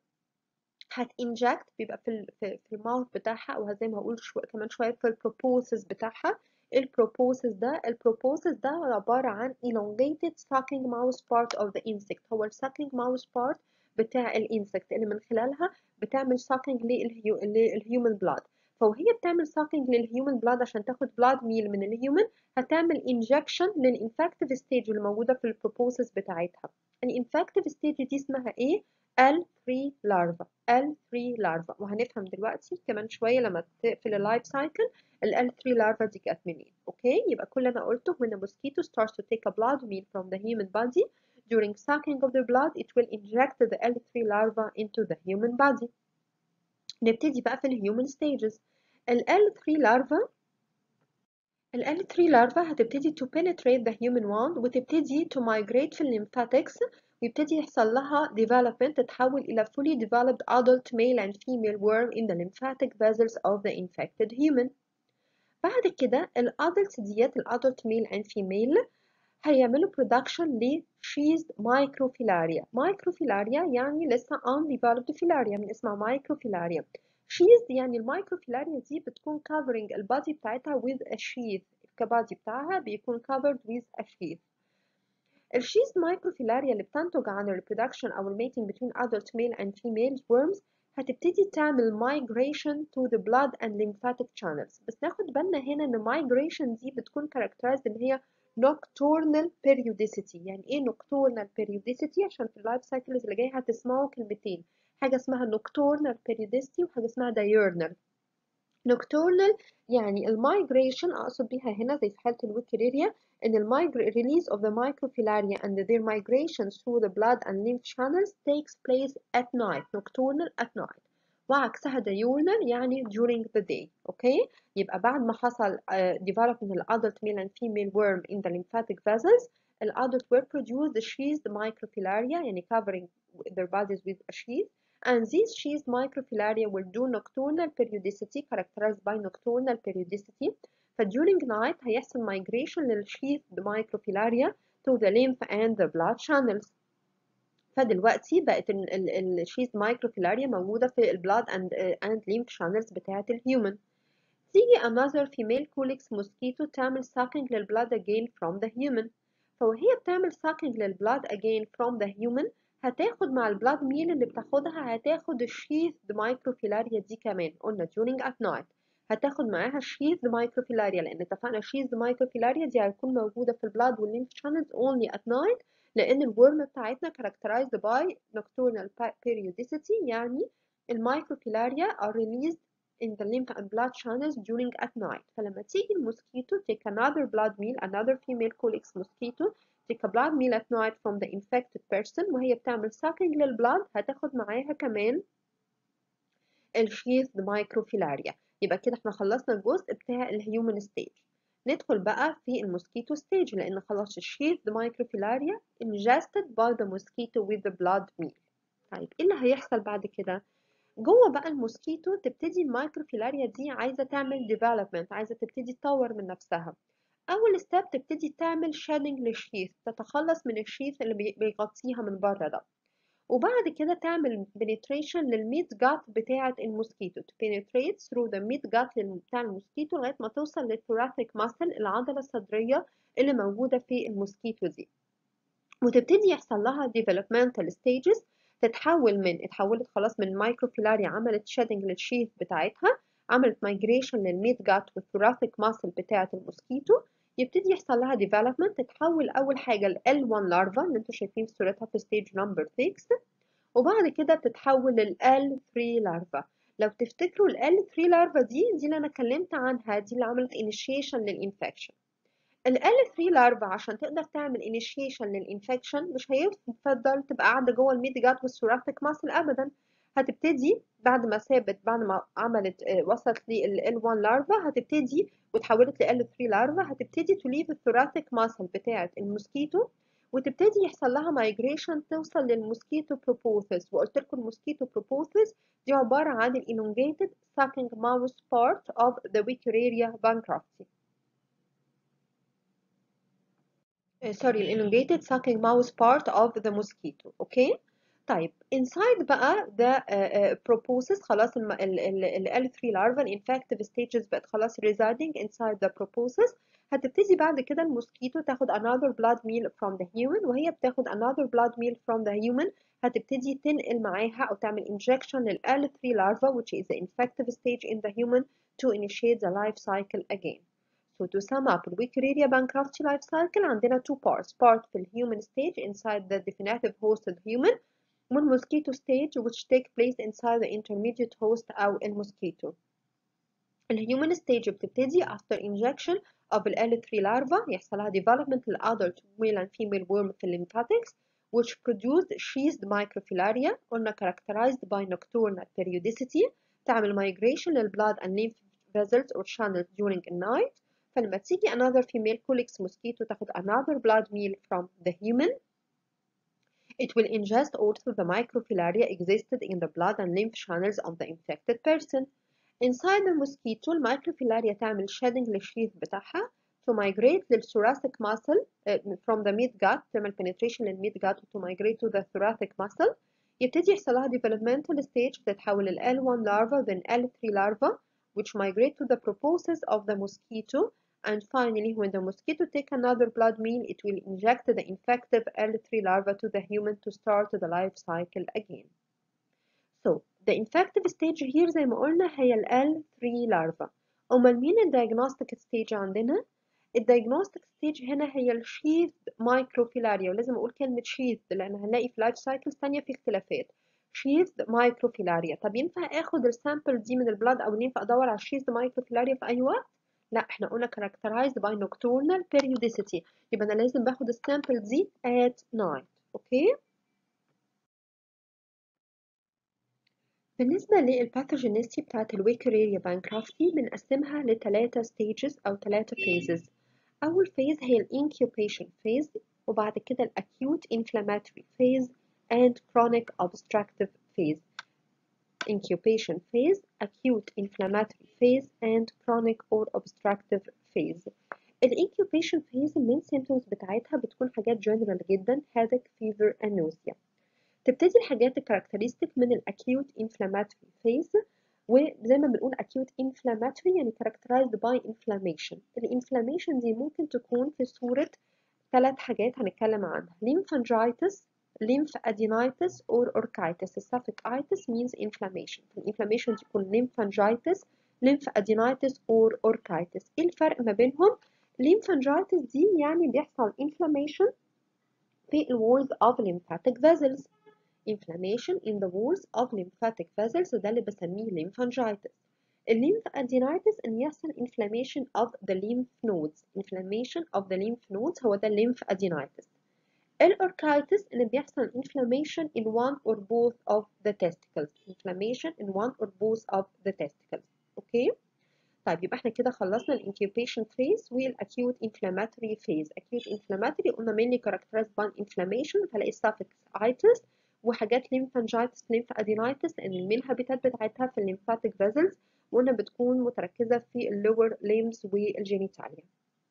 هتinject بيبقى في ال في, في الماوث بتاعها، او زي ما هقول شوية كمان شويه في البروبوسس بتاعها. البروبوسس ده البروبوسس ده عباره عن elongated sucking mouth part of the insect، هو ال sucking mouth part بتاع الانسكت اللي من خلالها بتعمل sucking للهيو للهيومن blood. فوهي بتعمل sucking للهيومن blood عشان تاخد blood meal من الهيومن، هتعمل injection للinfective stage اللي موجوده في البروبوسس بتاعتها. الانفكتيف stage دي اسمها ايه؟ إل ثري larva إل ثري larva، وهنفهم دلوقتي كمان شوية لما تقفل اللايف سايكل ال إل ثري larva دي جت منين. اوكي يبقى كل اللي انا قلته when a mosquito starts to take a blood meal from the human body during sucking of the blood it will inject the إل ثري larva into the human body. نبتدي بقى في الهيومن stages. ال إل ثري larva ال إل ثري larva هتبتدي to penetrate the human wand وتبتدي to migrate في الليمفاتكس، ويبتدي يحصل لها development تتحول إلى fully developed adult male and female worm in the lymphatic vessels of the infected human. بعد كده ال adults ديت ال adult male and female هيعملوا production ل sheathed microfilaria. microfilaria يعني لسه undeveloped filaria من اسمها microfilaria. sheathed يعني المايكروفيلاريا دي بتكون covering البادي بتاعتها with a sheath، الكبادي بتاعها بيكون covered with a sheath. الشيز مايكروفيلاريا اللي بتنتج عن ال reproduction أو ال mating between adult male and female worms هتبتدي تعمل migration to the blood and lymphatic channels. بس ناخد بالنا هنا إن migration دي بتكون characterized إن هي nocturnal periodicity. يعني إيه nocturnal periodicity؟ عشان في اللايف سايكلز اللي جاي هتسمعوا كلمتين، حاجة اسمها nocturnal periodicity وحاجة اسمها diurnal. nocturnal يعني المايجريشن أقصد بيها هنا زي في حالة الويكيريريا إن ال release of the microfilaria and their migration through the blood and lymph channels takes place at night, nocturnal at night. وعكسها diurnal يعني during the day. أوكي؟ يبقى بعد ما حصل uh, development ال adult male and female worm in the lymphatic vessels, ال adult will produce the sheathed microfilaria يعني covering their bodies with a sheath, and these sheathed microfilaria will do nocturnal periodicity characterized by nocturnal periodicity. ف during night هيحصل migration للsheathed microfilaria to the lymph and the blood channels. فدلوقتي بقت ال sheathed microfilaria موجودة في ال blood and uh, and lymph channels بتاعة الhuman. تيجي another female Culex mosquito تعمل sucking للبلاد again from the human. فوهي بتعمل sucking للبلاد again from the human هتاخد مع البلاد ميل اللي بتاخدها هتاخد الشيث microfilaria دي كمان. قلنا during at night هتاخد معاها الشيث microfilaria لأن اتفقنا الشيث microfilaria دي هتكون موجودة في البلاد والليمف channels only at night لأن الورم بتاعتنا characterized by nocturnal periodicity يعني المايكروفيلاريا are released in the lymph and blood channels during at night. فلما تيجي الموسكيتو take another blood meal, another female Culex mosquito take a blood meal at night from the infected person وهي بتعمل sucking للبلاد هتاخد معاها كمان الشيث microfilaria. يبقى كده احنا خلصنا الجزء بتاع الهيومن ستيج. ندخل بقى في الموسكيتو ستيج لأن خلاص الشيث microfilaria ingested by the mosquito with the blood meal. طيب ايه اللي هيحصل بعد كده؟ جوه بقى الموسكيتو تبتدي المايكروفيلاريا دي عايزه تعمل ديفلوبمنت عايزه تبتدي تطور من نفسها. اول ستيب تبتدي تعمل شيدنج للشيث تتخلص من الشيث اللي بيغطيها من بره ده وبعد كده تعمل penetration للميت جات بتاعه الموسكيتو to penetrate through the meat gut بتاع الموسكيتو لغايه ما توصل للثوراتيك ماسل العضله الصدريه اللي موجوده في الموسكيتو دي وتبتدي يحصل لها developmental stages تتحول من اتحولت خلاص من مايكروفيلاريا عملت شيدنج للشيث بتاعتها عملت مايجريشن للميت جات والثوراتيك ماسل بتاعة الموسكيتو يبتدي يحصل لها development تتحول أول حاجة ل إل وان لارفا اللي انتوا شايفين صورتها في ستيج نمبر ستة وبعد كده بتتحول لل إل ثري لارفا. لو تفتكروا ال إل ثري لارفا دي دي اللي أنا اتكلمت عنها دي اللي عملت initiation للإنفكشن. ال إل ثري لارفا عشان تقدر تعمل initiation للإنفكشن مش هيفضل تبقى قاعدة جوه الميد جات والثوراتيك ماسل أبدا هتبتدي بعد ما سابت بعد ما عملت وصلت لل إل وان لارفا هتبتدي وتحولت ل إل ثري لارفا هتبتدي تليف الثوراتيك ماسل بتاعة الموسكيتو وتبتدي يحصل لها مايجريشن توصل للموسكيتو بروبوثيس وقلت لكم الموسكيتو بروبوثيس دي عبارة عن ال elongated sucking mouth part of the Wikiria bankruptcy. sorry elongated sucking mouth part of the mosquito. اوكي طيب inside بقى the uh, uh, proboscis خلاص ال ال ال إل ثري larva infective stages بقت خلاص residing inside the proboscis هتبتدي بعد كده الموسكيتو تاخد another blood meal from the human وهي بتاخد another blood meal from the human هتبتدي تنقل معاها أو تعمل injection لل إل ثري larva which is the infective stage in the human to initiate the life cycle again. So to sum up الويكيريريا bankruptcy life cycle عندنا two parts part في human stage inside the definitive hosted human وال mosquito stage which take place inside the intermediate host أو المosquito. الhuman stage بتبتدي after injection of ال إل ثري larva يحصلها development ل adult male and female worm في lymphatics which produced sheathed microfilaria قلنا characterized by nocturnal periodicity تعمل migration لل blood and lymph vessels or channels during the night. فلما تيجي another female Culex mosquito تاخد another blood meal from the human it will ingest also the microfilaria existed in the blood and lymph channels of the infected person. Inside the mosquito المicrofilaria تعمل shedding للشيث بتاعها to migrate للthoracic muscle uh, from the mid gut تعمل penetration للmid gut to migrate to the thoracic muscle يبتدي يحصل لها developmental stage بتتحول ل إل وان larva then إل ثري larva which migrate to the proboscis of the mosquito and finally when the mosquito take another blood meal it will inject the infective إل ثري larva to the human to start the life cycle again. So the infective stage here زي ما قلنا هي ال إل ثري larva. أمال مين ال diagnostic stage عندنا؟ ال diagnostic stage هنا هي ال sheathed microfilaria ولازم أقول كلمة sheathed لأن هنلاقي في life cycles تانية في اختلافات. sheathed microfilaria. طب ينفع آخد السامبل دي من البلاد أو ينفع أدور على sheathed microfilaria في أي وقت؟ لا احنا قلنا characterized by nocturnal periodicity، يبقى انا لازم باخد السامبل دي at night. اوكي. بالنسبة للباثوجينيستي بتاعت الويكريريا بانكرافتي بنقسمها لثلاثة stages أو ثلاثة phases. أول phase هي ال incubation phase، وبعد كده ال acute inflammatory phase and chronic obstructive phase. incubation phase, acute inflammatory phase and chronic or obstructive phase. ال incubation phase المين symptoms بتاعتها بتكون حاجات general جدا، headache, fever and nausea. تبتدي الحاجات الكاركترستيك من الاكيوت inflammatory phase، وزي ما بنقول acute inflammatory يعني characterized by inflammation. الانفلاميشن دي ممكن تكون في صورة ثلاث حاجات هنتكلم عنها: lymphangitis, lymphadenitis or orchitis. suffix means inflammation. الانفلاميشن دي تكون lymphangitis, lymphadenitis or orchitis. ايه الفرق ما بينهم؟ lymphangitis دي يعني بيحصل inflammation في ال walls of lymphatic vessels. inflammation in the walls of lymphatic vessels، ده اللي بسميه lymphangitis. الليمفادينايتس ان يحصل inflammation of the lymph nodes. inflammation of the lymph nodes هو ده الليمفادينايتس. الأوركايتس اللي بيحصل inflammation in one or both of the testicles. inflammation in one or both of the testicles. اوكي. طيب يبقى احنا كده خلصنا ال incubation phase وال acute inflammatory phase. acute inflammatory قلنا mainly characterized by inflammation، فلاقي suffix وحاجات lymphangitis lymphadenitis لأن المين هابيتات بتاعتها في الليمفاتيك vessels، وقلنا بتكون متركزة في اللور limbs والجينيتاليا.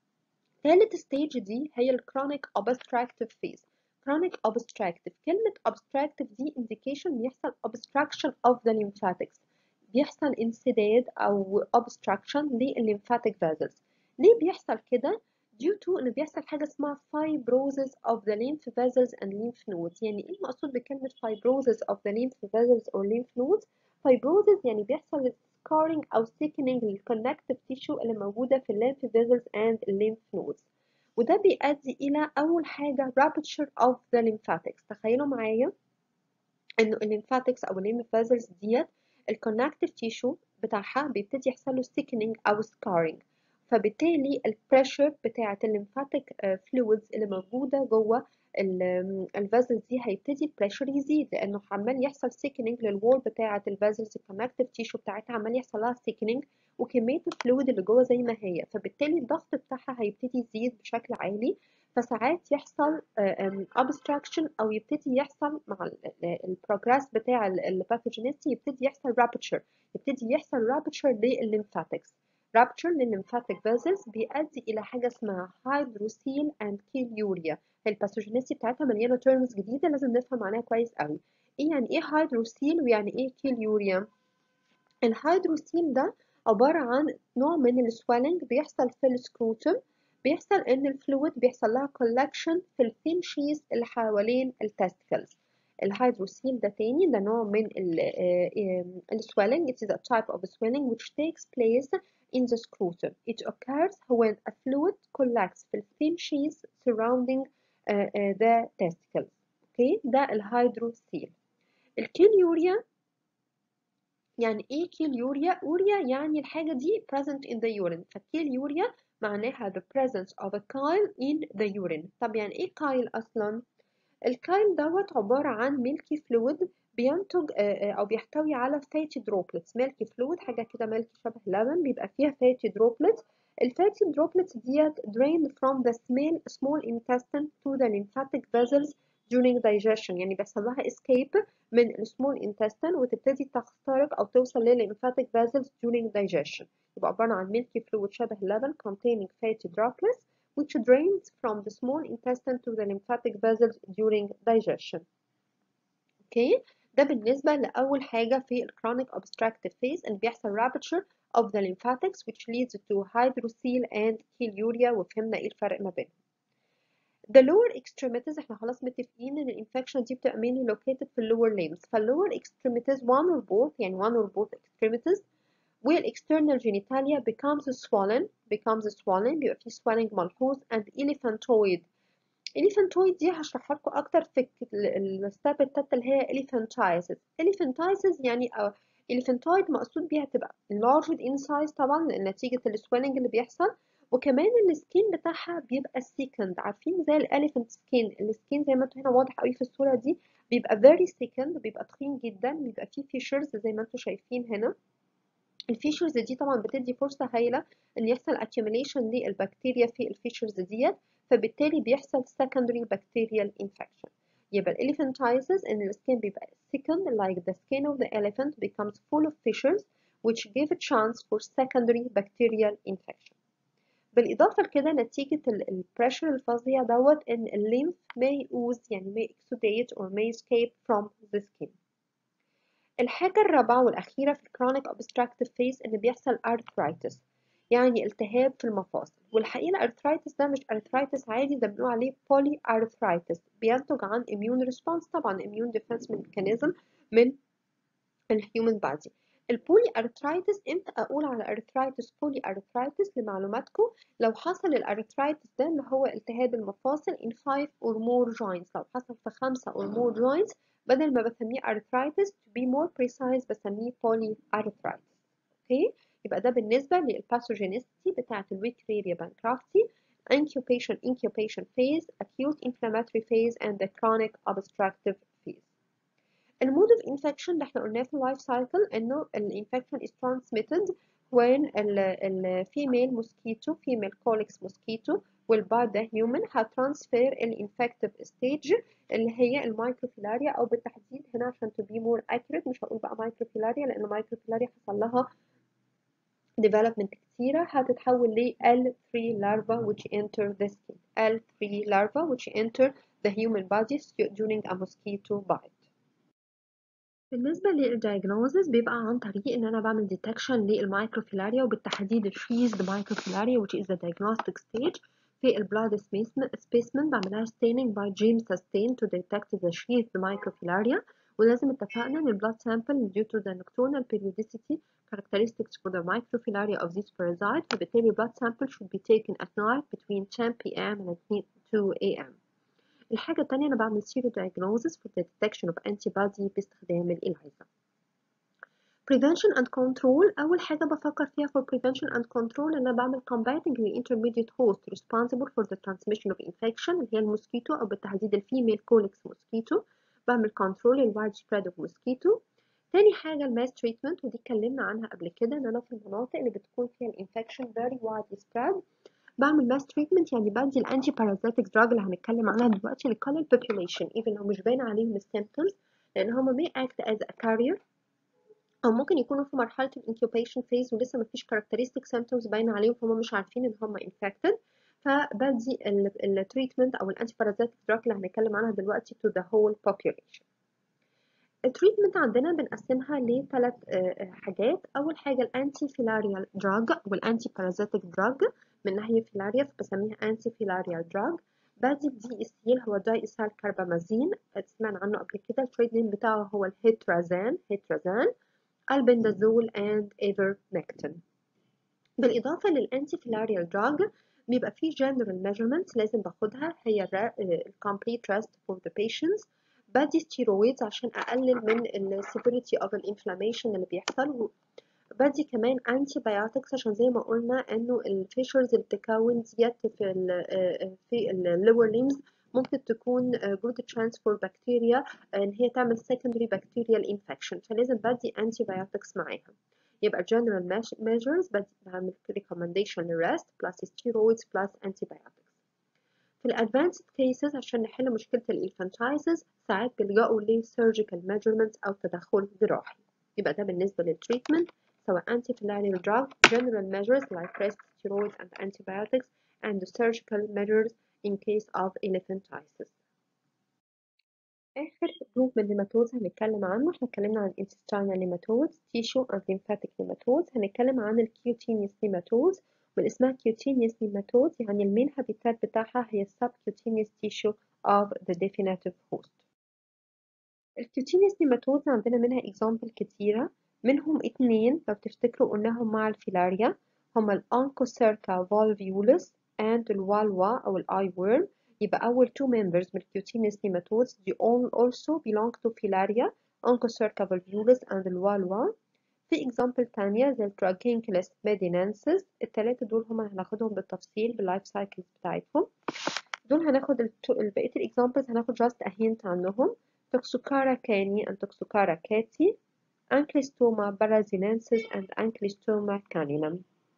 ثالث ستيج دي هي ال chronic obstructive phase. chronic obstructive، كلمة obstructive دي indication بيحصل obstruction of the lymphatics، بيحصل انسداد أو obstruction للlymphatic vessels. ليه بيحصل كده؟ due to إن بيحصل حاجة اسمها fibrosis of the lymph vessels and lymph nodes. يعني إيه المقصود بكلمة fibrosis of the lymph vessels or lymph nodes؟ fibrosis يعني بيحصل scarring أو thickening للconnective tissue اللي موجودة في lymph vessels and lymph nodes، وده بيؤدي إلى أول حاجة rupture of the lymphatics. تخيلوا معايا إنه الليمفاتكس أو الليمف فازلز ديت الكونكتيف تيشو بتاعها بيبتدي يحصل له thickening أو scarring، فبالتالي البريشر بتاعة الليمفاتيك فلويدز اللي موجودة جوه الفازلز دي هيبتدي البريشر يزيد، لأنه عمال يحصل thickening للوول بتاعة الفازلز، الكونكتيف تيشو بتاعتها عمال يحصل لها thickening وكمية الفلويد اللي جوه زي ما هي، فبالتالي الضغط بتاعها هيبتدي يزيد بشكل عالي، فساعات يحصل obstruction أو يبتدي يحصل مع البروجرس بتاع الباثوجينيستي يبتدي يحصل rupture، يبتدي يحصل rupture للليمفاتكس. rupture للليمفاتيك vessels بيؤدي إلى حاجة اسمها hydrocele and كيليوريا. الباثوجينيستي بتاعتها مليانة terms جديدة لازم نفهم معناها كويس قوي. إيه يعني إيه hydrocele ويعني إيه كيليوريا؟ الهيدروسيل ده عبارة عن نوع من السويلنج بيحصل في السكروتم، بيحصل ان الفلويد بيحصل لها collection في الثين شيز اللي حوالين التستكلز. الهيدروسيل ده تاني ده نوع من السويلنج. it is a type of swelling which takes place in the scrotum. it occurs when a fluid collects في الثين sheath surrounding uh, uh, the testicles. اوكي. ده الهيدروسيل. الكيليوريا يعني ايه كيليوريا؟ أوريا يعني الحاجة دي present in the urine، فالكيليوريا معناها the presence of a chyle in the urine. طب يعني ايه chyle أصلا؟ الكايل دوت عبارة عن ميلكي فلويد بينتج أو بيحتوي على fatty droplets. ميلكي فلويد حاجة كده ميلكي شبه اللبن بيبقى فيها fatty droplets. الفاتي droplets ديت drained from the small, small intestine to the lymphatic vessels during digestion، يعني بيحصل لها escape من small intestine وتبتدي تخترق أو توصل للlymphatic vessels during digestion. يبقى عبارة عن ميلكي فلويد شبه اللبن containing fatty droplets which drains from the small intestine to the lymphatic vessels during digestion. اوكي. ده بالنسبة لأول حاجة في ال chronic obstructive phase اللي بيحصل rupture of the lymphatics which leads to hydrocele and كيليوريا، وفهمنا ايه الفرق ما بينهم. The lower extremities احنا خلاص متفقين ان الانفكشن دي بتبقى mainly located في lower limbs، فال lower extremities one or both يعني one or both extremities والexternal genitalia becomes swollen becomes swollen بيبقى فيه swelling ملحوظ and elephantoid. elephantoid دي هشرحها لكم اكتر في الستاب التالتة اللي هي elephantiasis. elephantiasis يعني elephantoid مقصود بيها تبقى enlarged in size طبعا نتيجة السويلنج اللي بيحصل، وكمان السكين بتاعها بيبقى thickened. عارفين زي الاليفنت سكين، السكين زي ما انتوا هنا واضح قوي في الصورة دي بيبقى very thickened، بيبقى تخين جدا، بيبقى فيه فيشرز زي ما انتوا شايفين هنا. الفيشرز دي طبعا بتدي فرصة هايلة ان يحصل accumulation للبكتيريا في الفيشرز ديت، فبالتالي بيحصل secondary bacterial infection. يبقى elephantiasis ان السكين بيبقى thickened like the skin of the elephant becomes full of fissures which give a chance for secondary bacterial infection. بالإضافة لكده نتيجة البريشر الفظيع دوت ان الليمف may ooze يعني may exudate or may escape from the skin. الحاجة الرابعة والأخيرة في الكرونيك obstructive phase إن بيحصل arthritis، يعني التهاب في المفاصل. والحقيقة الارثرايتس ده مش arthritis عادي، ده بنقول عليه poly arthritis، بينتج عن immune response طبعا immune defense mechanism من الهيومن body. البولي ارثرايتس امتى اقول على ارثرايتس بولي ارثرايتس؟ لمعلوماتكم لو حصل الارثرايتس ده اللي هو التهاب المفاصل in five or more joints، لو حصل في خمسة or more joints بدل ما بسميه arthritis to be more precise بسميه poly arthritis. اوكي، يبقى ده بالنسبة للباثوجينيستي بتاعة الويكريريا بانكرافتي incubation incubation phase, acute inflammatory phase and the chronic obstructive phase. المود اوف انفكشن اللي احنا قلناه في اللايف سايكل انه الانفكشن is transmitted when ال female mosquito female colics mosquito will bite the human هترانسفير الانفكتيف ستيج اللي هي المايكروفيلاريا، او بالتحديد هنا عشان to be more accurate مش هقول بقى مايكروفيلاريا لان المايكروفيلاريا حصل لها development كتيرة، هتتحول ل إل ثري larva which enter the skin إل ثري larva which enter the human body during a mosquito bite. بالنسبة للdiagnosis بيبقى عن طريق إن أنا بعمل detection للمايكروفيلاريا وبالتحديد الشيزد مايكروفيلاريا which is the diagnostic stage. في البلاد specimen بعملها staining by James stain to detect the sheathed microfilaria، ولازم اتفقنا إن البلاد sample due to the nocturnal periodicity characteristics for the microfilaria of this parasite، فبالتالي blood sample should be taken at night between ten p m and two a m الحاجة التانية أنا بعمل sero diagnosis for the detection of antibody باستخدام الإليزا. prevention and control، أول حاجة بفكر فيها for prevention and control إن أنا بعمل combating the intermediate host responsible for the transmission of infection اللي هي الموسكيتو أو بالتحديد الفيميل كوليكس موسكيتو، بعمل control ال wide spread of mosquito. تاني حاجة الماس treatment ودي اتكلمنا عنها قبل كده، إن أنا في المناطق اللي بتكون فيها الانفكشن very widely spread بعمل ماس تريتمنت، يعني بدي الانتي بارازيتك دراج اللي هنتكلم عنها دلوقتي لكل البوبوليشن even لو مش باين عليهم السيمبتومز، لان هما may act as a carrier او ممكن يكونوا في مرحله الانكيوبيشن فيز ولسه مفيش كاركترستيك سيمبتومز باينه عليهم فهم مش عارفين ان هما infected، فبدي التريتمنت او الانتي بارازيتك دراج اللي هنتكلم عنها دلوقتي to the whole population. التريتمنت عندنا بنقسمها لثلاث حاجات. اول حاجه الانتي فيلاريال دراج والانتي بارازيتك دراج، من ناحيه فيلاريا فبسميها انتي فيلاريال دراج. بدي دي اسيل هو داي اسال كاربامازين، سمعنا عنه قبل كده، التريد نيم بتاعه هو الهيترازان هيترازان البندازول اند ايفرمكتين. بالاضافه للانتي فيلاريال دراج بيبقى فيه general measurements لازم باخدها، هي ال complete rest for the patients. بدي ستيرويدز عشان اقلل من ال severity of الانفلاميشن اللي بيحصل. بدي كمان انتي بايوتكس عشان زي ما قلنا انه الفيشرز اللي بتتكون ديت في ال في اللور ليمز ممكن تكون good chance for bacteria ان هي تعمل secondary bacterial infection، فلازم بدي انتي بايوتكس معاها. يبقى general measures بدي بعمل recommendation للرest plus steroids plus antibiotics. في الادفانسد كيسز عشان نحل مشكلة الانفانتايزز ساعات بيلجأوا ل surgical measurements أو تدخل جراحي. يبقى ده بالنسبة للتريتمنت سواء anti-filarial drug, general measures like rest, steroids and antibiotics, and the surgical measures in case of elephantiasis. آخر جروب من النيماتودز هنتكلم عنه، احنا اتكلمنا عن intestinal nematodes, tissue and lymphatic nematodes، هنتكلم عن ال cutaneous nematodes، والاسمها cutaneous nematodes يعني المين habitat بتاعها هي subcutaneous tissue of the definitive host. ال cutaneous nematodes عندنا منها example كتيرة، منهم اتنين لو تفتكروا قلناهم مع الفيلاريا، هما ال Onchocerca volvulus and ال Valva أو ال eyeworm. يبقى أول two members من cutaneous nematodes they all also belong to filaria Onchocerca volvulus and ال Valva. في example تانية زي التراكينكلس ميدينانسز. التلاتة دول هما هناخدهم بالتفصيل باللايف سايكلز بتاعتهم. دول هناخد الت- بقية الإكزامبلز هناخد just a hint عنهم. توكسوكارا كاني and توكسوكارا كاتي، Ankylostoma parazinensis and Ankylostoma caninum.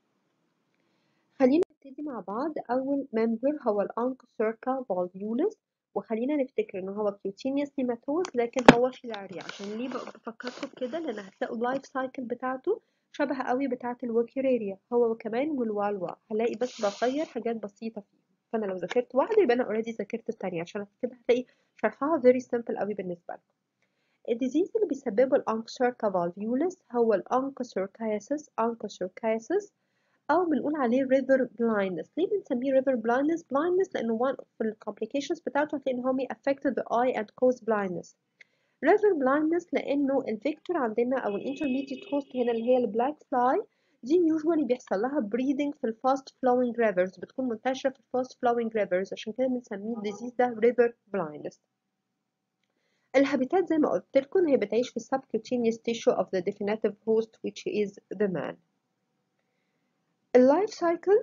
خلينا نبتدي مع بعض. أول member هو الأنكوسيركا فولفيولس، وخلينا نفتكر إن هو cutaneous nematode لكن هو فيلاريا. عشان ليه بفكركم بكده؟ لأن هتلاقوا اللايف سايكل بتاعته شبه قوي بتاعة الوكيريريا، هو وكمان والوالوا. هلاقي بس بغير حاجات بسيطة فيه، فأنا لو ذاكرت واحدة يبقى أنا أوريدي ذاكرت التانية، عشان كده هتلاقي شرحها very simple قوي بالنسبة لكم. الديزيز اللي بيسببه الأنكوسيركا فولفيولس هو الأنكوسيركايسيس أنكوسيركايسيس أو بنقول عليه river blindness. ليه بنسميه river blindness؟ blindness لأنه one of the complications بتاعته هتلاقي إن هو may affect the eye and cause blindness. river blindness لأنه الفيكتور عندنا أو الانترميديت host هنا اللي هي البلاك فلاي دي usually بيحصل لها breeding في الفاست flowing rivers، بتكون منتشرة في الفاست flowing rivers، عشان كده بنسميه الديزيز ده river blindness. الهابيتات زي ما قلت لكم هي بتعيش في subcutaneous tissue of the definitive host which is the man. اللايف سايكل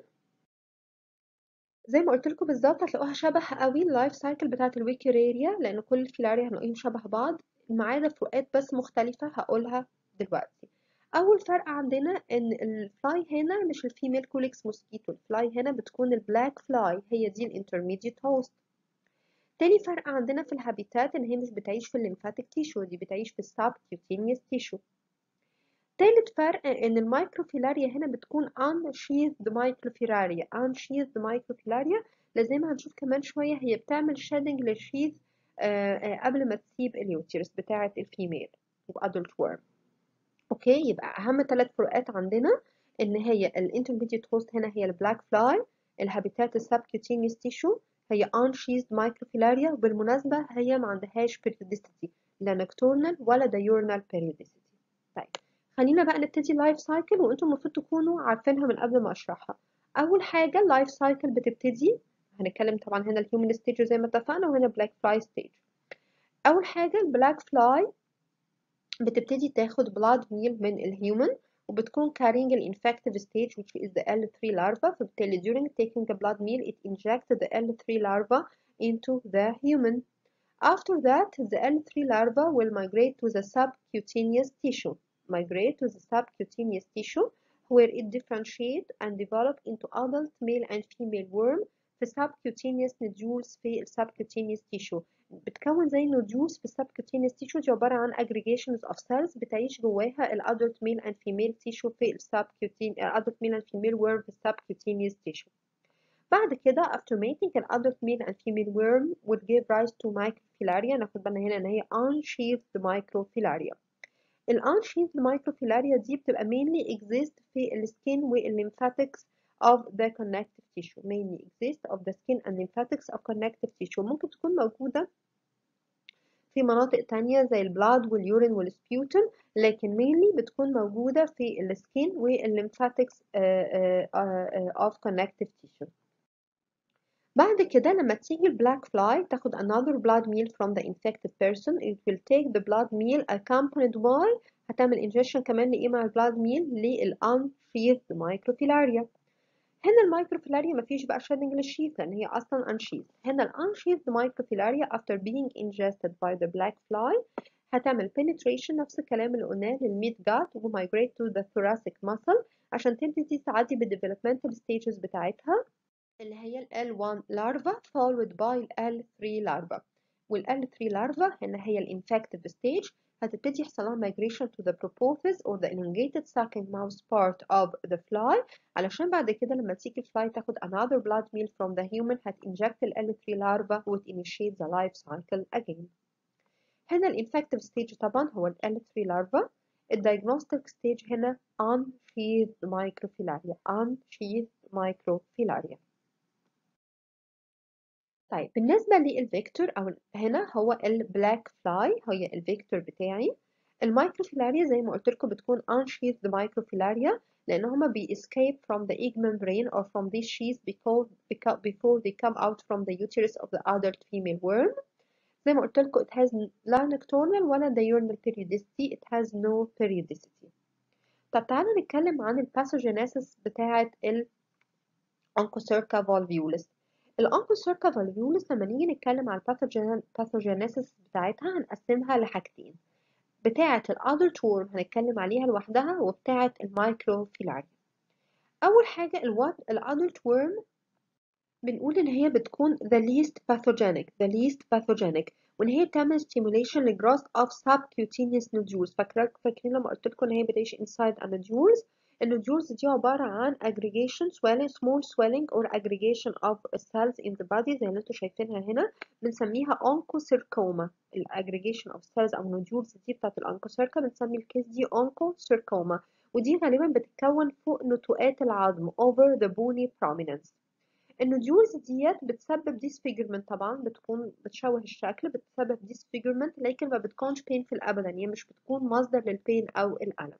زي ما قلت لكم بالظبط هتلاقوها شبه قوي اللايف سايكل بتاعه الويكيريريا، لان كل الفيلاريا هنلاقيهم شبه بعض ما عدا فروقات بس مختلفه هقولها دلوقتي. اول فرق عندنا ان الفلاي هنا مش الفيميل كوليكس موسكيتو، الفلاي هنا بتكون البلاك فلاي هي دي الانترميديت هوست. تاني فرق عندنا في الهابيتات ان هي مش بتعيش في الليمفاتيك تيشو، دي بتعيش في السبكيوتينيوس تيشو. تالت فرق ان المايكروفيلاريا هنا بتكون unsheathed microfilaria unsheathed microfilaria زي ما هنشوف كمان شوية هي بتعمل shedding للشيث قبل ما تسيب اليوتيرس بتاعة الفيميل وادلت worm. اوكي، يبقى اهم ثلاث فروقات عندنا ان هي الانترميديت هوست هنا هي البلاك فلاي، الهابيتات السبكيوتينيوس تيشو هي unsheathed microfilaria، وبالمناسبة هي ما عندهاش periodicity لا نكتورنال ولا diurnal periodicity. طيب خلينا بقى نبتدي اللايف سايكل وانتم المفروض تكونوا عارفينها من قبل ما اشرحها. اول حاجه اللايف سايكل بتبتدي، هنتكلم طبعا هنا الهيومن ستيج زي ما اتفقنا وهنا بلاك فلاي ستيج. اول حاجه البلاك فلاي بتبتدي تاخد بلاد ميل من الهيومن وبتكون carrying the infective stage which is the L three larva، فبالتالي during taking the blood meal it injects the L three larva into the human. After that the L three larva will migrate to the subcutaneous tissue migrate to the subcutaneous tissue where it differentiate and develop into adult male and female worm في subcutaneous nodules في ال subcutaneous tissue. بتكون زي nodules في ال subcutaneous tissue دي عبارة عن aggregations of cells بتعيش جواها ال adult male and female tissue في ال subcutaneous adult male and female worm في ال subcutaneous tissue. بعد كده after mating an adult male and female worm would give rise to microfilaria. ناخد بالنا هنا ان هي unsheathed microfilaria. ال unsheathed microfilaria دي بتبقى mainly exist في ال skin وال lymphatics of the connective tissue mainly exist of the skin and lymphatics of connective tissue. ممكن تكون موجودة في مناطق تانية زي البلاد واليورين والسبيوتم، لكن mainly بتكون موجودة في ال skin وال lymphatics uh, uh, uh, of connective tissue. بعد كده لما تيجي البلاك فلاي تاخد another blood meal from the infected person it will take the blood meal accompanied by هتعمل injection كمان لإيه مع البلاد meal لل unsheathed microfilaria. هنا المايكروفيلاريا مفيش بقى shedding للشيث لأن هي أصلا unsheathed. هنا ال unsheathed microfilaria after being ingested by the black fly هتعمل penetration نفس الكلام اللي قلناه للميت جات و migrate to the thoracic muscle عشان تبتدي تعدي بالdevelopmental stages بتاعتها اللي هي ال L one larva followed by ال L three larva. وال L three larva هنا هي ال infective stage هتبتدي يحصل لها migration to the proboscis or the elongated sucking mouth part of the fly علشان بعد كده لما تيجي الفلاي تاخد another blood meal from the human هتinject ال L three larva وت initiate the life cycle again. هنا ال infective stage طبعا هو ال L three larva. ال diagnostic stage هنا unsheathed microfilaria unsheathed microfilaria. طيب بالنسبة للفيكتور أو هنا هو البلاك فلاي هي الفيكتور بتاعي. المايكروفيلاريا زي ما قلت لكم بتكون unsheathed microfilaria لأن هما بي escape from the egg membrane or from this sheath before, before they come out from the uterus of the adult female worm. زي ما قلت لكم it has لا nocturnal ولا diurnal periodicity it has no periodicity. طب تعالى نتكلم عن الباثوجينيسيس بتاعة ال Onchocerca volvulus. الأونكوسيركا volvulus لما نيجي نتكلم عن الباثوجينيسيس بتاعتها هنقسمها لحاجتين، بتاعة الادلت worm هنتكلم عليها لوحدها وبتاعة المايكروفيلاريا. أول حاجة الادلت worm بنقول إن هي بتكون the least pathogenic the least pathogenic وإن هي بتعمل stimulation لgrowth of subcutaneous nodules. فاكرين فاكرين لما قلت لكم إن هي بتعيش inside a nodules. النوديولز دي عبارة عن aggregation swelling small swelling or aggregation of cells in the body زي اللي انتوا شايفينها هنا، بنسميها onchocercoma. ال aggregation of cells أو nodules دي بتاعت الأونكوسيركا بنسمي الكيس دي onchocercoma، ودي غالبا بتتكون فوق نتوءات العظم over the bony prominence. النوديولز ديت بتسبب disfigurement، طبعا بتكون بتشوه الشكل، بتسبب disfigurement لكن ما بتكونش painful أبدا، يعني مش بتكون مصدر للبين أو الألم.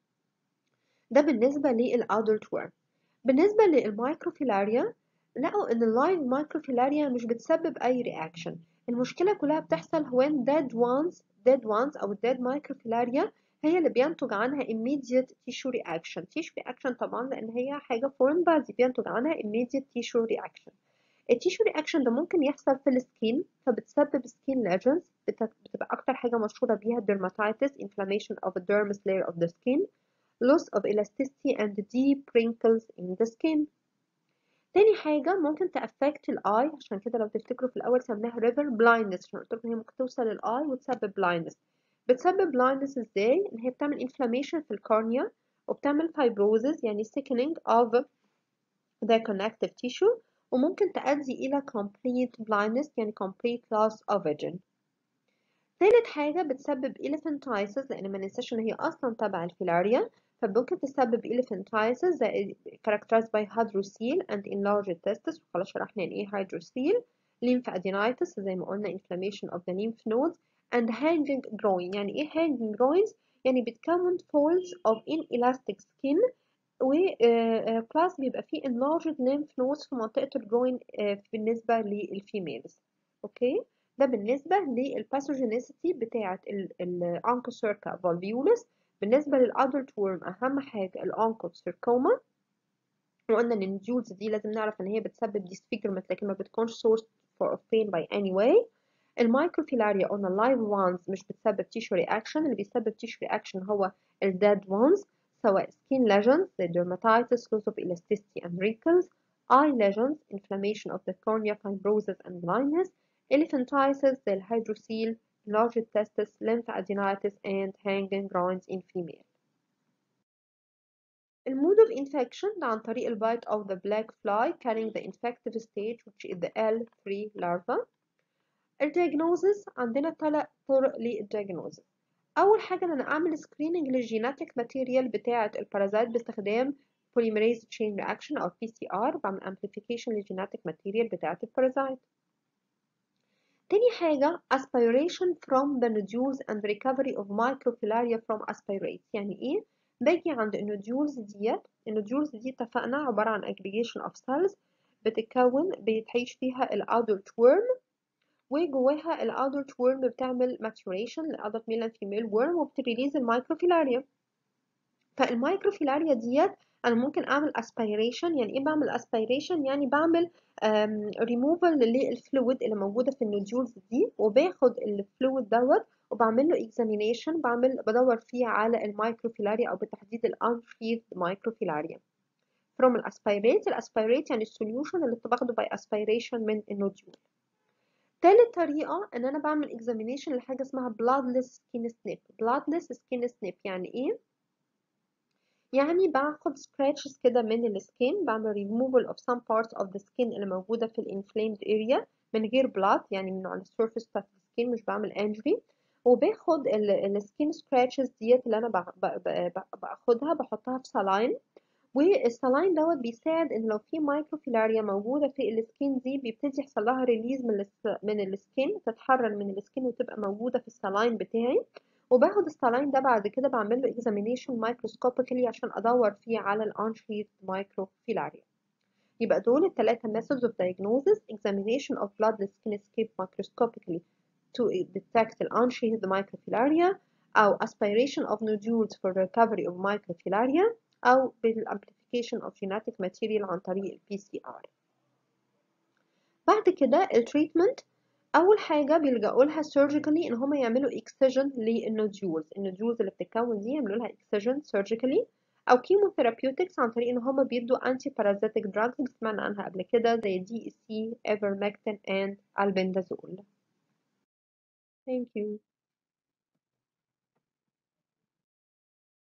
ده بالنسبة للادلت worm. بالنسبة للمايكروفيلاريا لقوا ان اللايف مايكروفيلاريا مش بتسبب اي رياكشن. المشكلة كلها بتحصل when dead ones dead ones او dead microfilaria هي اللي بينتج عنها immediate tissue reaction. tissue reaction طبعا لان هي حاجة foreign body بينتج عنها immediate tissue reaction. التيشو رياكشن ده ممكن يحصل في السكين فبتسبب سكين lesions، بتبقى اكتر حاجة مشهورة بيها dermatitis inflammation of the dermis layer of the skin loss of elasticity and deep wrinkles in the skin. تاني حاجة ممكن تأفكت الآي، عشان كده لو تفتكروا في الأول سميناها river blindness عشان قلت لكم هي ممكن توصل للآي وتسبب blindness. بتسبب blindness ازاي؟ إن هي بتعمل inflammation في الكورنيا وبتعمل fibrosis يعني thickening of the connective tissue وممكن تؤدي إلى complete blindness يعني complete loss of vision. تالت حاجة بتسبب elephantiasis لأن ما ننساش إن هي أصلا تبع الفيلاريا، فممكن تسبب elephantiasis زي characterized by hydrocele and enlarged testes، وخلاص شرحنا يعني إيه hydrocele. lymphadenitis زي ما قلنا inflammation of the lymph nodes and hanging groin. يعني إيه hanging groins؟ يعني بتكون folds of inelastic skin و plus بيبقى فيه enlarged lymph nodes في منطقة الجروين بالنسبة للفيميلز. أوكي، ده بالنسبة للباثوجينيسيتي بتاعة الأونكوسيركا فولفيولس. بالنسبة للأدلت worm أهم حاجة الأونكوسيركوما، وقلنا إن النوديولز دي لازم نعرف إن هي بتسبب disfigurement لكن ما بتكونش source for of pain by any way. المايكروفيلاريا قلنا live ones مش بتسبب tissue reaction، اللي بيسبب tissue reaction هو ال dead ones سواء skin lesions زي dermatitis loss of elasticity and wrinkles, eye lesions inflammation of the cornea fibrosis and blindness, elephantiasis زي الهيدروسيل enlarged testes lymphadenitis and hanging groins in female. المود of infection ده عن طريق ال bite of the black fly carrying the infective stage which is the L three larva. الدياجنوزز عندنا ثلاث طرق للدياجنوزز. أول حاجة إن أنا أعمل سكريننج للجيناتيك ماتيريال بتاعة البارازايت باستخدام polymerase chain reaction أو بي سي آر، بعمل amplification للجيناتيك ماتيريال بتاعة البارازايت. تاني حاجة aspiration from the nodules and recovery of microfilaria from aspirates. يعني إيه؟ باجي عند النوديولز ديت، النوديولز دي اتفقنا عبارة عن aggregation of cells بتتكون بيتعيش فيها الادلت worm، وجواها الادلت worm بتعمل maturation للادلت male and female worm وبتريليز المايكروفيلاريا. فالمايكروفيلاريا ديت انا ممكن اعمل aspiration. يعني ايه بعمل aspiration؟ يعني بعمل removal للفلويد اللي موجوده في النوديولز دي، وباخد الفلويد دوت وبعمل له examination، بعمل بدور فيه على المايكروفيلاريا او بالتحديد unsheathed microfilaria from الاسبيريت. الاسبيريت يعني السوليوشن اللي باخده by aspiration من النوديول. تالت طريقة إن أنا بعمل examination لحاجة اسمها bloodless skin snip. bloodless skin snip يعني إيه؟ يعني باخد scratches كده من السكين، بعمل removal of some parts of the skin اللي موجودة في ال inflamed area من غير blood، يعني من على السيرفيس بتاعت السكين، مش بعمل injury. وباخد السكين scratches ديت اللي أنا باخدها بحطها في saline، والسلاين دوت بيساعد ان لو في مايكروفيلاريا موجوده في السكين دي بيبتدي يحصل لها ريليز من من السكين، تتحرر من السكين وتبقى موجوده في السلاين بتاعي. وباخد السلاين ده بعد كده بعمل له اكزامينيشن مايكروسكوبيكلي عشان ادور فيه على الانشيت مايكروفيلاريا. يبقى دول الثلاثه methods of diagnosis: examination of bloodless skin scape microscopically to detect the unsheathed microfilaria, أو aspiration of nodules for recovery of microfilaria أو بالamplification of genetic material عن طريق ال بي سي آر. بعد كده التريتمنت أول حاجة بيلجأوا لها surgically إن هما يعملوا excision للنوديولز، النوديولز اللي بتتكون دي يعملوا لها excision surgically، أو chemotherapeutics عن طريق إن هما بيدوا anti parasitic drugs اللي سمعنا عنها قبل كده زي دي إي سي, ivermectin and albendazole. Thank you.